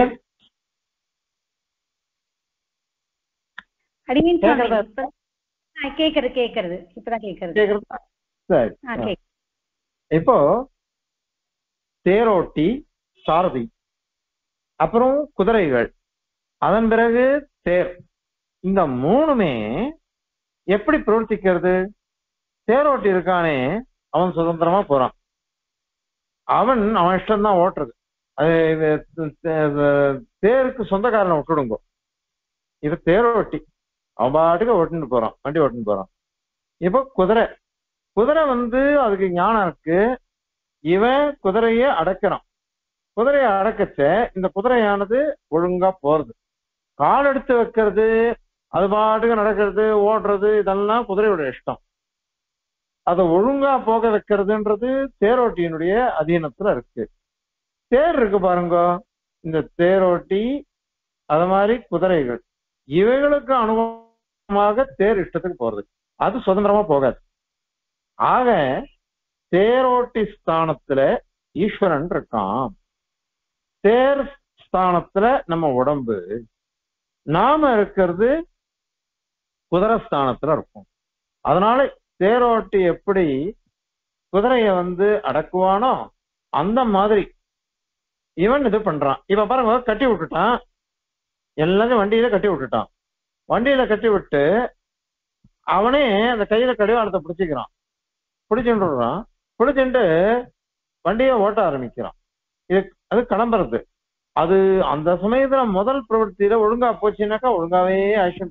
அடியேன் சுவாமி கேக்குறது கேக்குறது இப்பதான் கேக்குறது. கேக்குறதா? சரி. ஆ கேக்கு. இப்போ தேரோட்டி, சாரதி, அப்புறம் குதிரைகள், அதன் பிறகு தேர், இந்த மூணுமே எப்படி பிரவர்த்திக்கிறது? தேரோட்டி இருக்கானே அவன் சுதந்திரமா போறான். அவன் அவன் இஷ்டம் தான் ஓட்டுறது. அது தேருக்கு சொந்தக்காரனை விட்டுடுங்க. இது தேரோட்டி அவன் பாட்டுக்கு ஓட்டுன்னு போறான், வண்டி ஓட்டுன்னு போறான். இப்போ குதிரை, குதிரை வந்து அதுக்கு ஞானம் இருக்கு. இவன் குதிரைய அடக்கிறான். குதிரையை அடக்கச்ச இந்த குதிரையானது ஒழுங்கா போறது, கால் எடுத்து வைக்கிறது, அது பாட்டுக்கு நடக்கிறது, ஓடுறது, இதெல்லாம் குதிரையோட இஷ்டம். அதை ஒழுங்கா போக வைக்கிறதுன்றது தேரோட்டியினுடைய அதீனத்துல இருக்கு. தேர் இருக்கு பாருங்க, இந்த தேரோட்டி அது மாதிரி குதிரைகள், இவைகளுக்கு அனுபவமாக தேர் இஷ்டத்துக்கு போறது, அது சுதந்திரமா போகாது. ஆக தேரோட்டி ஸ்தானத்துல ஈஸ்வரன் இருக்கான், தேர் ஸ்தானத்துல நம்ம உடம்பு, நாம இருக்கிறது குதிரை ஸ்தானத்துல இருக்கும். அதனால தேரோட்டி எப்படி குதிரைய வந்து அடக்குவானோ அந்த மாதிரி இவன் இது பண்றான். இப்ப பாருங்க, கட்டி விட்டுட்டான், எல்லாத்தையும் வண்டியில கட்டி விட்டுட்டான். வண்டியில கட்டி விட்டு அவனே அந்த கையில கடிவாளத்தை பிடிச்சிக்கிறான், பிடிச்சுட்டுறான். பிடிச்சுட்டு வண்டியை ஓட்ட ஆரம்பிக்கிறான். இது அது கிளம்புறது. அது அந்த சமயத்துல முதல் பிரவൃத்தியில ஒழுங்கா போச்சுன்னாக்கா ஒழுங்காவே ஆக்ஷன்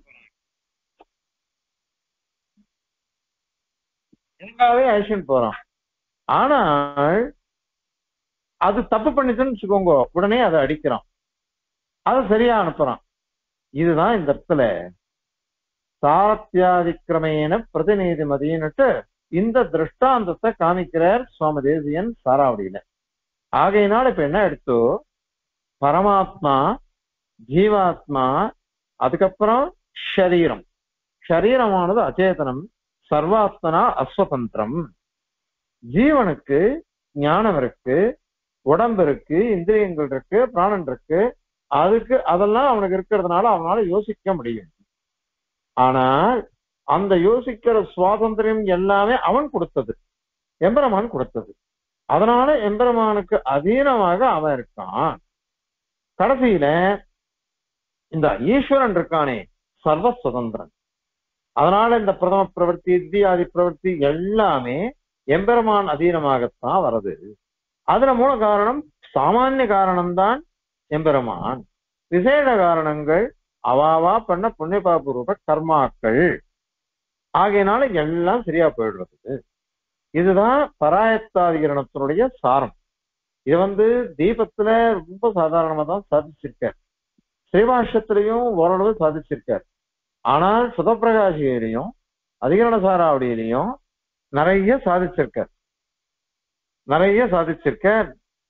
ஒழுங்காவே ஆக்ஷன் போறான். ஆனால் அது தப்பு பண்ணிச்சுன்னு வச்சுக்கோங்க, உடனே அதை அடிக்கிறான், அதை சரியா அனுப்புறான். இதுதான் இந்த இடத்துல சாரத்தியாதிக்கிரமேன பிரதிநிதி மதியின்னுட்டு இந்த திருஷ்டாந்தத்தை காமிக்கிறார் சுவாமி தேசியன் சாராவடியில. ஆகையினால் இப்ப என்ன எடுத்தோ, பரமாத்மா, ஜீவாத்மா, அதுக்கப்புறம் ஷரீரம், ஷரீரமானது அச்சேதனம், சர்வாத்மனா அஸ்வதந்திரம். ஜீவனுக்கு ஞானம் இருக்கு, உடம்பு இருக்கு, இந்திரியங்கள் இருக்கு, பிராணன் இருக்கு, அதுக்கு அதெல்லாம் அவனுக்கு இருக்கிறதுனால அவனால யோசிக்க முடியும். ஆனால் அந்த யோசிக்கிற சுவாதந்திரம் எல்லாமே அவன் கொடுத்தது, எம்பெருமான் கொடுத்தது. அதனால எம்பெருமானுக்கு அதீனமாக அவன் இருக்கான். கடைசியில இந்த ஈஸ்வரன் இருக்கானே சர்வ சுதந்திரன். அதனால இந்த பிரதம பிரவர்த்தி, இத்தியாதி பிரவர்த்தி எல்லாமே எம்பெருமான் அதீனமாகத்தான் வருது. அதுல மூல காரணம் சாமானிய காரணம்தான் எம்பெருமான். விசேஷ காரணங்கள் அவாவா பண்ண புண்ணிய பாபூர்வ கர்மாக்கள். ஆகையினால எல்லாம் சரியா போயிடுறது. இதுதான் பராயத்தாதிகரணத்தினுடைய சாரம். இது வந்து தீபத்துல ரொம்ப சாதாரணமா தான் சாதிச்சிருக்கார். ஸ்ரீபாஷ்யத்திலையும் ஓரளவு சாதிச்சிருக்கார். ஆனால் சுதப்பிரகாசியிலையும் அதிகரண சாராவளியிலையும் நிறைய சாதிச்சிருக்கார் நிறைய சாதிச்சிருக்கார்.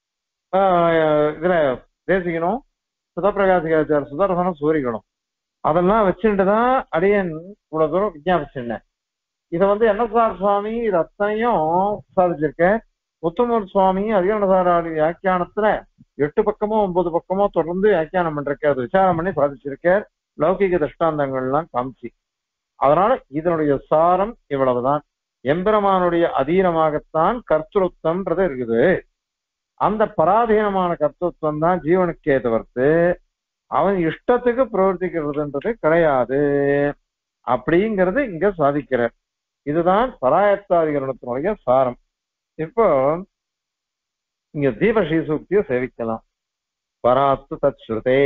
ஆஹ் இதுல தேசிக்கணும் சுதப்பிரகாசிகாச்சார சுதர்சனம் சூரிக்கணும் அதெல்லாம் வச்சுட்டுதான் அடியன் இவ்வளவு தூரம் விஞ்ஞாபிச்சிருந்தேன். இதை வந்து என்எஸ்ஆர் சுவாமி இது அத்தனையும் சாதிச்சிருக்கேன். உத்தமூர் சுவாமி அதிகாரசாராவளி வியாக்கியானத்துல எட்டு பக்கமோ ஒன்பது பக்கமோ தொடர்ந்து வியாக்கியானம் பண்றக்க அது விசாரம் பண்ணி சாதிச்சிருக்கார். லௌகிக திருஷ்டாந்தங்கள்லாம் காமிச்சு. அதனால இதனுடைய சாரம் இவ்வளவுதான். எம்பெருமானுடைய அதீனமாகத்தான் கர்த்தృత్வம்ன்றது இருக்குது. அந்த பராதீனமான கர்த்தృత్வம் தான் ஜீவனுக்கே தவிர்த்து அவன் இஷ்டத்துக்கு பிரவர்த்திக்கிறதுன்றது கிடையாது அப்படிங்கிறது இங்க சாதிக்கிறார். இதுதான் பராயத்தாதிகரணத்தினுடைய சாரம். இப்போ இங்க தீபஸ்ரீ சூக்தியை சேவிக்கலாம். பராத்து தத் ஸ்ருதே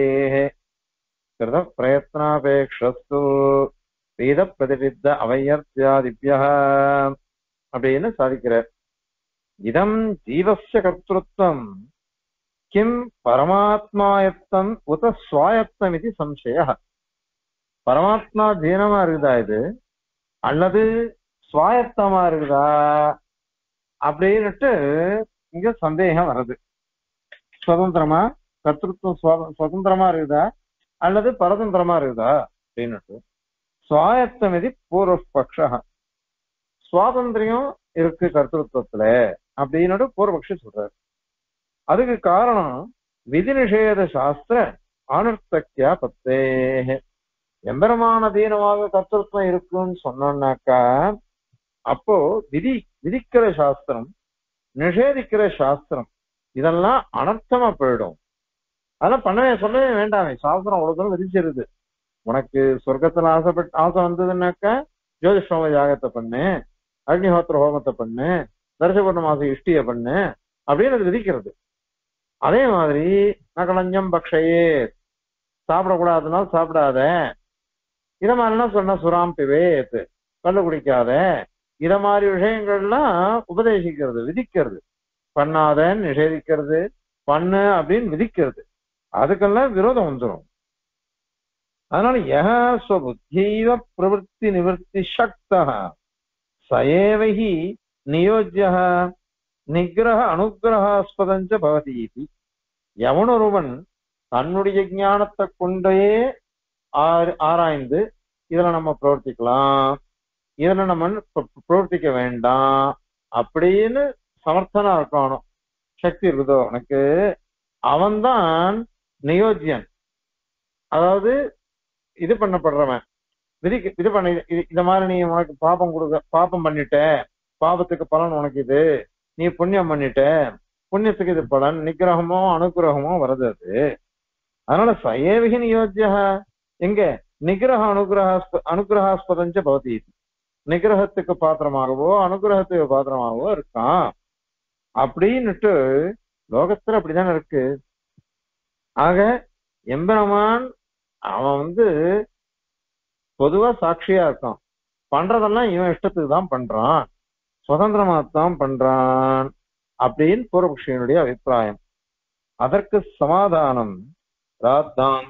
கிருத பிரயத்னாபேக்ஷஸ்து வேத பிரதிபித்த அவயர்த்தியாதிபியா அப்படின்னு சாதிக்கிறார். இதம் ஜீவஸ்ய கர்த்தృత్వం கிம் பரமாத்மாயத்தம் உத சுவாயத்தம் இது சம்சய. பரமாத்மா தீனமா இருக்குதா இது அல்லது சுவாயத்தமா இருக்குதா அப்படின்னுட்டு இங்க சந்தேகம் வருது. சுதந்திரமா கர்த்தృత్వం சுதந்திரமா இருக்குதா அல்லது பரதந்திரமா இருக்குதா அப்படின்னுட்டு. சுவாயத்தம் இது பூர்வபக்ஷ. சுவாதந்திரியம் இருக்கு கர்த்தృత్வத்துல அப்படின்னு பூர்வபக்ஷி சொல்றாரு. அதுக்கு காரணம் விதி நிஷேத சாஸ்திர அனர்த்தக்கியா பத்தே. எம்பெருமான தீனமாக கர்த்தృత్వం இருக்குன்னு சொன்னோம்னாக்கா அப்போ விதி விதிக்கிற சாஸ்திரம் நிஷேதிக்கிற சாஸ்திரம் இதெல்லாம் அனர்த்தமா போயிடும். அதெல்லாம் பண்ணவே சொல்லவே வேண்டாமே. சாஸ்திரம் அவ்வளவு தூரம் விதிச்சிருது. உனக்கு சொர்க்கத்துல ஆசைப்பட்டு ஆசை வந்ததுன்னாக்கா ஜோதிஷ்டோம யாகத்தை பண்ணு, அக்னிஹோத்திர ஹோமத்தை பண்ணு, தர்சபூர்ண மாச இஷ்டிய பண்ணு அப்படின்னு அது விதிக்கிறது. அதே மாதிரி நகலஞ்சம் பக்ஷையே சாப்பிடக்கூடாதுனால சாப்பிடாத, இத மாதிரிலாம் சொன்ன சுராம் பிவேத் கல்லு குடிக்காத, இத மாதிரி விஷயங்கள்லாம் உபதேசிக்கிறது விதிக்கிறது. பண்ணாதன்னு நிஷேதிக்கிறது, பண்ணு அப்படின்னு விதிக்கிறது. அதுக்கெல்லாம் விரோதம் வந்துடும். அதனால யஹ ஸ்வபுத்தீவ பிரவருத்தி நிவர்த்தி சக்தா சயேவஹி நியோஜ்யஹ நிகிரக அனுகிரகாஸ்பதஞ்ச பவதி. எவனொருவன் தன்னுடைய ஞானத்தை கொண்டே ஆராய்ந்து இதுல நம்ம பிரவர்த்திக்கலாம், இதுல நம்ம பிரவர்த்திக்க வேண்டாம் அப்படின்னு சமர்த்தனா இருக்கணும், சக்தி இருக்குதோ உனக்கு, அவன்தான் நியோஜ்யன். அதாவது இது பண்ணப்படுறவன் விதி இது பண்ண இந்த மாதிரி நீ உனக்கு பாபம் கொடுக்க பாபம் பண்ணிட்ட, பாபத்துக்கு பலன் உனக்கு இது, நீ புண்ணியம் பண்ணிட்ட, புண்ணியத்துக்கு இது பலன், நிகிரகமோ அனுகிரகமோ வருது அது. அதனால சயேவிகி நியோஜ்யா எங்க நிகிரக அனுகிரக அனுகிரகாஸ்பதஞ்ச பவதி. நிகிரகத்துக்கு பாத்திரமாகவோ அனுகிரகத்துக்கு பாத்திரமாகவோ இருக்கான் அப்படின்னுட்டு லோகத்துல அப்படிதானே இருக்கு. ஆக எம்பெருமான் அவன் வந்து பொதுவா சாட்சியா இருக்கான். பண்றதெல்லாம் இவன் இஷ்டத்துக்கு தான் பண்றான், சுதந்திரமாத்தான் பண்றான் அப்படின்னு பூர்வபக்ஷியனுடைய அபிப்பிராயம். அதற்கு சமாதானம் ராத்தான்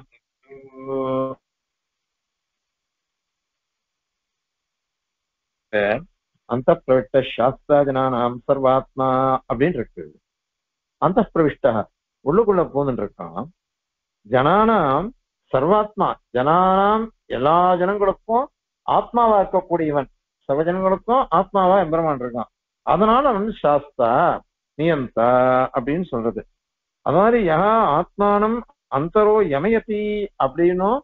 அந்த பிரவிஷ்ட சாஸ்திராஜனானாம் சர்வாத்மா அப்படின்னு இருக்கு. அந்த பிரவிஷ்ட உள்ளுக்குள்ள போந்துட்டு இருக்கான். ஜனானாம் சர்வாத்மா, ஜனானாம் எல்லா ஜனங்களுக்கும் ஆத்மாவா இருக்கக்கூடியவன், சர்வ ஜனங்களுக்கும் ஆத்மாவா எம்பெருமான் இருக்கான். அதனால அவன் சாஸ்தா நியந்தா அப்படின்னு சொல்றது. அது மாதிரி யஹா ஆத்மானம் அந்தரோ யமயதி அப்படின்னும்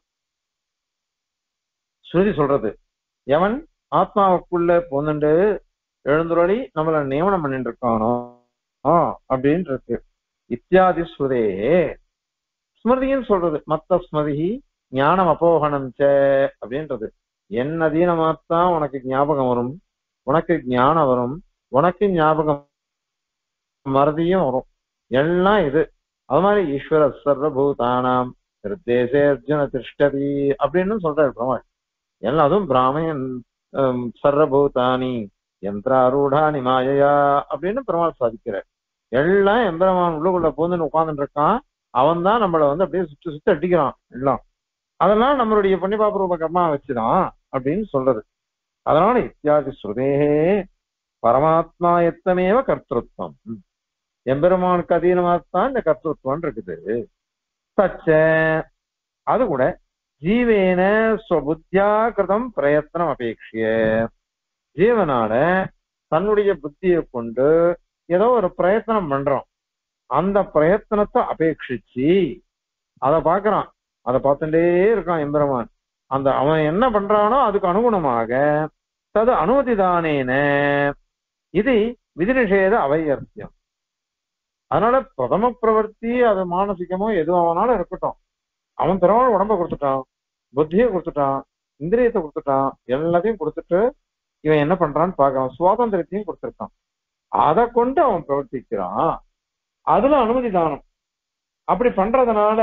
ஸ்ருதி சொல்றது. எவன் ஆத்மாவுக்குள்ள போந்துண்டு எழுந்துருளி நம்மள நியமனம் பண்ணிட்டு இருக்கானோ அப்படின்னு இருக்கு. இத்தியாதி ஸ்ருதே ஸ்மிருதின்னு சொல்றது. மத்த ஸ்மிருதி ஞானம் அபோகணம் சே அப்படின்றது. என் அதீனமாத்தான் உனக்கு ஞாபகம் வரும், உனக்கு ஞானம் வரும், உனக்கு ஞாபகம் மறதியும் வரும், எல்லாம் இது. அது மாதிரி ஈஸ்வர சர்வபூதானாம் தேசே அர்ஜுன திருஷ்டதி அப்படின்னு சொல்றாரு பிரமாள். எல்லாம் அதுவும் பிராமணன் சர்வபூதானி யந்திராரூடானி மாயையா அப்படின்னு பிரமாள் சாதிக்கிறார். எல்லாம் எம்பெருமான் உள்ளுக்குள்ள பூந்துன்னு உட்கார்ந்துட்டு இருக்கான். அவன் தான் நம்மளை வந்து அப்படியே சுத்தி சுத்தி அடிக்கிறான் எல்லாம். அதெல்லாம் நம்மளுடைய புண்ணியபாபரூப கர்மா வச்சுதான் அப்படின்னு சொல்றது. அதனால இத்தியாதி ஸ்ருதேகே பரமாத்மா எத்தமேவ கர்த்தృత్వం, எம்பெருமானுக்கு அதீனமாகத்தான் இந்த கர்த்தృత్వం இருக்குது. தச்ச அது கூட ஜீவேன ஸ்வபுத்தியா கிருதம் பிரயத்னம் அபேட்சிய, ஜீவனால தன்னுடைய புத்தியை கொண்டு ஏதோ ஒரு பிரயத்தனம் பண்றோம், அந்த பிரயத்தனத்தை அபேட்சிச்சு அதை பாக்குறான், அதை பார்த்துட்டே இருக்கான் எம்பெருமான். அந்த அவன் என்ன பண்றானோ அதுக்கு அனுகுணமாக தது அனுமதிதானேன இது விதிநிஷேத அவையர்த்தியம். அதனால பிரதம பிரவர்த்தி அது மானசிகமோ எதுவும் அவனால இருக்கட்டும், அவன் பெருமாள் உடம்ப கொடுத்துட்டான், புத்தியை கொடுத்துட்டான், இந்திரியத்தை கொடுத்துட்டான், எல்லாத்தையும் கொடுத்துட்டு இவன் என்ன பண்றான்னு பாக்குறான், சுவாதந்திரத்தையும் கொடுத்துருக்கான். அதை கொண்டு அவன் பிரவர்த்திக்கிறான், அதுல அனுமதி தானம். அப்படி பண்றதுனால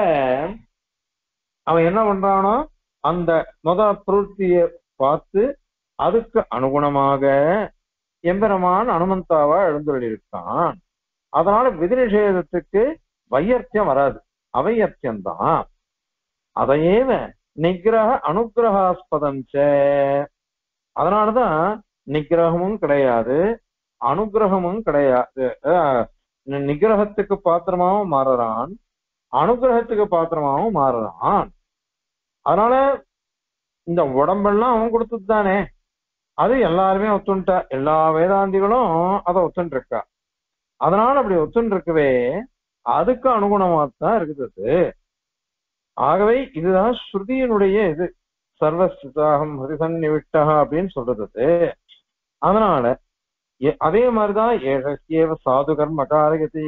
அவன் என்ன பண்றானோ அந்த முத பிரவೃத்திய பார்த்து அதுக்கு அனுகுணமாக எம்பெருமான் அனுமந்தாவா எழுந்துள்ளிருக்கான். அதனால விதிநிஷேதத்துக்கு வையர்த்தியம் வராது, அவையர்த்தியம்தான். அதையேவ நிகிரக அனுகிரகாஸ்பதஞ்ச, அதனாலதான் நிகிரகமும் கிடையாது அனுகிரகமும் கிடையாது. நிகிரகத்துக்கு பாத்திரமாவும் மாறுறான், அனுகிரகத்துக்கு பாத்திரமாவும் மாறுறான். அதனால இந்த உடம்பெல்லாம் அவன் கொடுத்தது தானே, அது எல்லாருமே ஒத்துண்டா, எல்லா வேதாந்திகளும் அதை ஒத்துண்டு இருக்கா. அதனால அப்படி ஒத்துண்டு இருக்கவே அதுக்கு அனுகுணமாகத்தான் இருக்குது. ஆகவே இதுதான் ஸ்ருதியினுடைய இது, சர்வஸ்தாகம் ஹரிசன்னிவிட்டா அப்படின்னு சொல்றது. அதனால அதே மாதிரிதான் ஏழக்கியவ சாது கர்ம காரகதி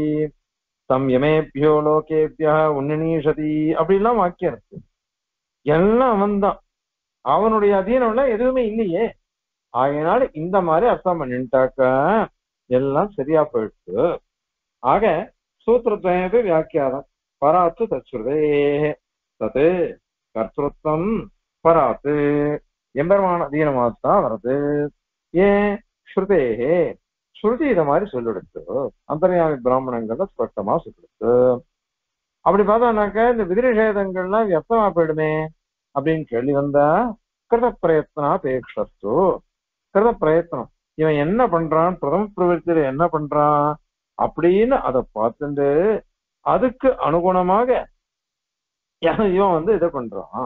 சம்யமேபியோ லோகேபியா உன்னீஷதி அப்படிலாம் வாக்கியம் இருக்கு. எல்லாம் அவன் தான், அவனுடைய அதீனம்ல எதுவுமே இல்லையே. ஆகையினால இந்த மாதிரி அர்த்தம் பண்ணிட்டாக்க எல்லாம் சரியா போயிடுச்சு. ஆக சூத்திரத்வயமே வியாக்கியானம் பராத்து தச்சுதே தது கர்த்தృత్వం பராத்து எம்பெருமான அதீனமாகத்தான் வருது. ஏன் ஸ்ருதேகே, ஸ்ருதி இதை மாதிரி சொல்லிடுச்சு, அந்தர்யாமி பிராமணங்கள்ல ஸ்பஷ்டமா சொல்லிடுச்சு. அப்படி பார்த்தோம்னாக்க இந்த விதிநிஷேதங்கள்லாம் வியர்த்தமா போயிடுமே அப்படின்னு கேள்வி வந்தா கிருத பிரயத்னா பேக்ஷஸ்து, கிருத பிரயத்னம் இவன் என்ன பண்றான், பிரதம பிரவருத்தியில என்ன பண்றான் அப்படின்னு அதை பார்த்துட்டு அதுக்கு அனுகுணமாக இவன் வந்து இதை பண்றான்,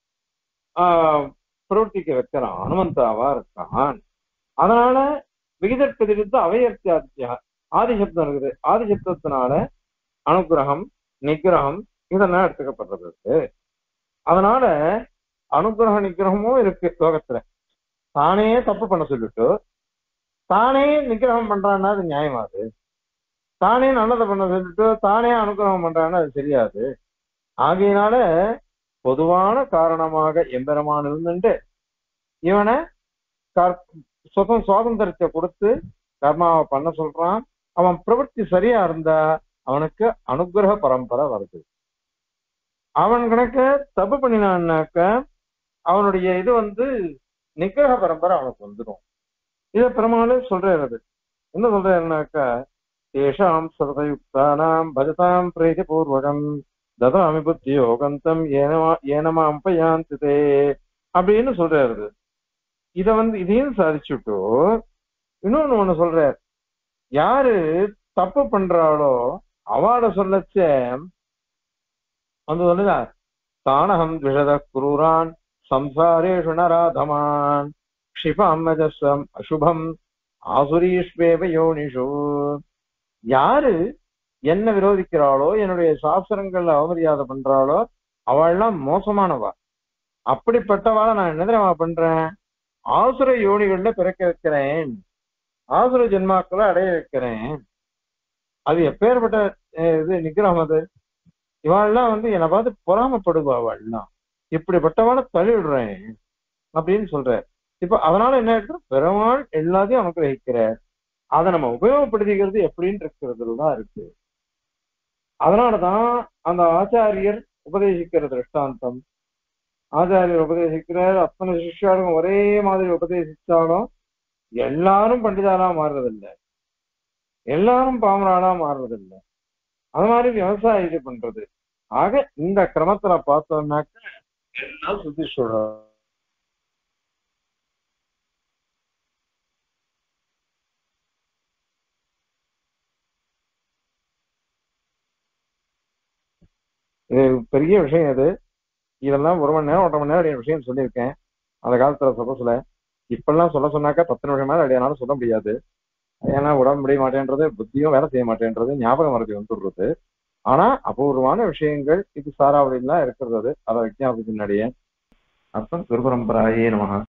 ஆஹ் பிரவர்த்திக்க வைக்கிறான், அனுமந்தாவா இருக்கான். அதனால விகிதற்கு அவையர்த்தியா ஆதிசப்தம் இருக்குது, ஆதிசப்தத்தினால அனுகிரகம் நிகிரகம் இதெல்லாம் எடுத்துக்கப்படுறது. அதனால அனுகிரக நிகிரகமும் இருக்கு லோகத்துல. தானே தப்பு பண்ண சொல்லிட்டு தானே நிகிரகம் பண்றான்னா அது நியாயமாது, தானே நல்லதை பண்ண சொல்லிட்டு தானே அனுகிரகம் பண்றான்னா அது தெரியாது. ஆகையினால பொதுவான காரணமாக எம்பெருமான் இருந்துட்டு இவனை சுதம் சுவாதந்திரத்தை கொடுத்து கர்மாவை பண்ண சொல்றான். அவன் பிரவൃத்தி சரியா இருந்தா அவனுக்கு அனுகிரக பரம்பரை வருது. அவன் கணக்க தப்பு பண்ணினான்னாக்க அவனுடைய இது வந்து நிகிரக பரம்பரை அவனுக்கு வந்துடும். இதை பெருமாள் சொல்றாரு. என்ன சொல்றாருனாக்கா தேஷாம் சதயுக்தானாம் பஜதாம் பிரீதி பூர்வகம் ததாமி புத்தி யோகந்தம் ஏனமா ஏனமாம் பயாந்திதே அப்படின்னு சொல்றாரு. இத வந்து இதையும் சாதிச்சுட்டு இன்னொன்னு ஒண்ணு சொல்றார், யாரு தப்பு பண்றாளோ அவாட சொல்லச்ச வந்து சொல்லுதா தானகம் விஷத குரூரான் சம்சாரேஷு நராதமான் க்ஷிபம் அஜஸ்வம் அசுபம் ஆசுரீஷ்வேவ யோனிஷு. யாரு என்ன விரோதிக்கிறாளோ என்னுடைய சாஸ்திரங்கள்ல அவமரியாதை பண்றாளோ அவள்லாம் மோசமானவா. அப்படிப்பட்டவாளை நான் என்ன தெரியுமா பண்றேன், ஆசுர யோனிகள்ல பிறக்க வைக்கிறேன், ஆசுர ஜென்மாக்களை அடைய வைக்கிறேன். அது எப்பேற்பட்ட இது நிகிரகம் அது. இவாள்லாம் வந்து என்னை பார்த்து பொறாமப்படுவா, அவள்லாம் இப்படிப்பட்டவாளை தள்ளிவிடுறேன் அப்படின்னு சொல்ற. இப்ப அதனால என்ன ஆயிடுச்சு, பெருமாள் எல்லாத்தையும் அனுகிரகிக்கிறார், அதை நம்ம உபயோகப்படுத்திக்கிறது எப்படின்னு இருக்கிறதுதான் இருக்கு. அதனாலதான் அந்த ஆச்சாரியர் உபதேசிக்கிற திருஷ்டாந்தம், ஆச்சாரியர் உபதேசிக்கிறார், அத்தனை சிஷ்யாலும் ஒரே மாதிரி உபதேசிச்சாலும் எல்லாரும் பண்டிதாரா மாறுறதில்லை. எல்லாரும் பாமரானா மாறுறது இல்லை. அது மாதிரி விவசாயம் இது பண்றது. ஆக இந்த கிரமத்துல பார்த்தோம்னாக்க எல்லாம் சுத்திஷோட இது பெரிய விஷயம். இது இதெல்லாம் ஒரு மணி நேரம் ஒன்றரை மணி நேரம் விஷயம் சொல்லியிருக்கேன் அந்த காலத்துல சொல்ல சொல்ல. இப்பெல்லாம் சொல்ல சொன்னாக்கா பத்து நிமிஷம் மேல அடையானாலும் சொல்ல முடியாது. ஏன்னா உடம்பு முடிய மாட்டேன்றது, புத்தியும் வேலை செய்ய மாட்டேன்றது, ஞாபகம் மறதி வந்துடுறது. ஆனா அபூர்வமான விஷயங்கள் இது சாராவளிலாம் இருக்கிறது. அதை விஜயாபத்தினுடைய அப்ப குரு பரம்பராயே நமக.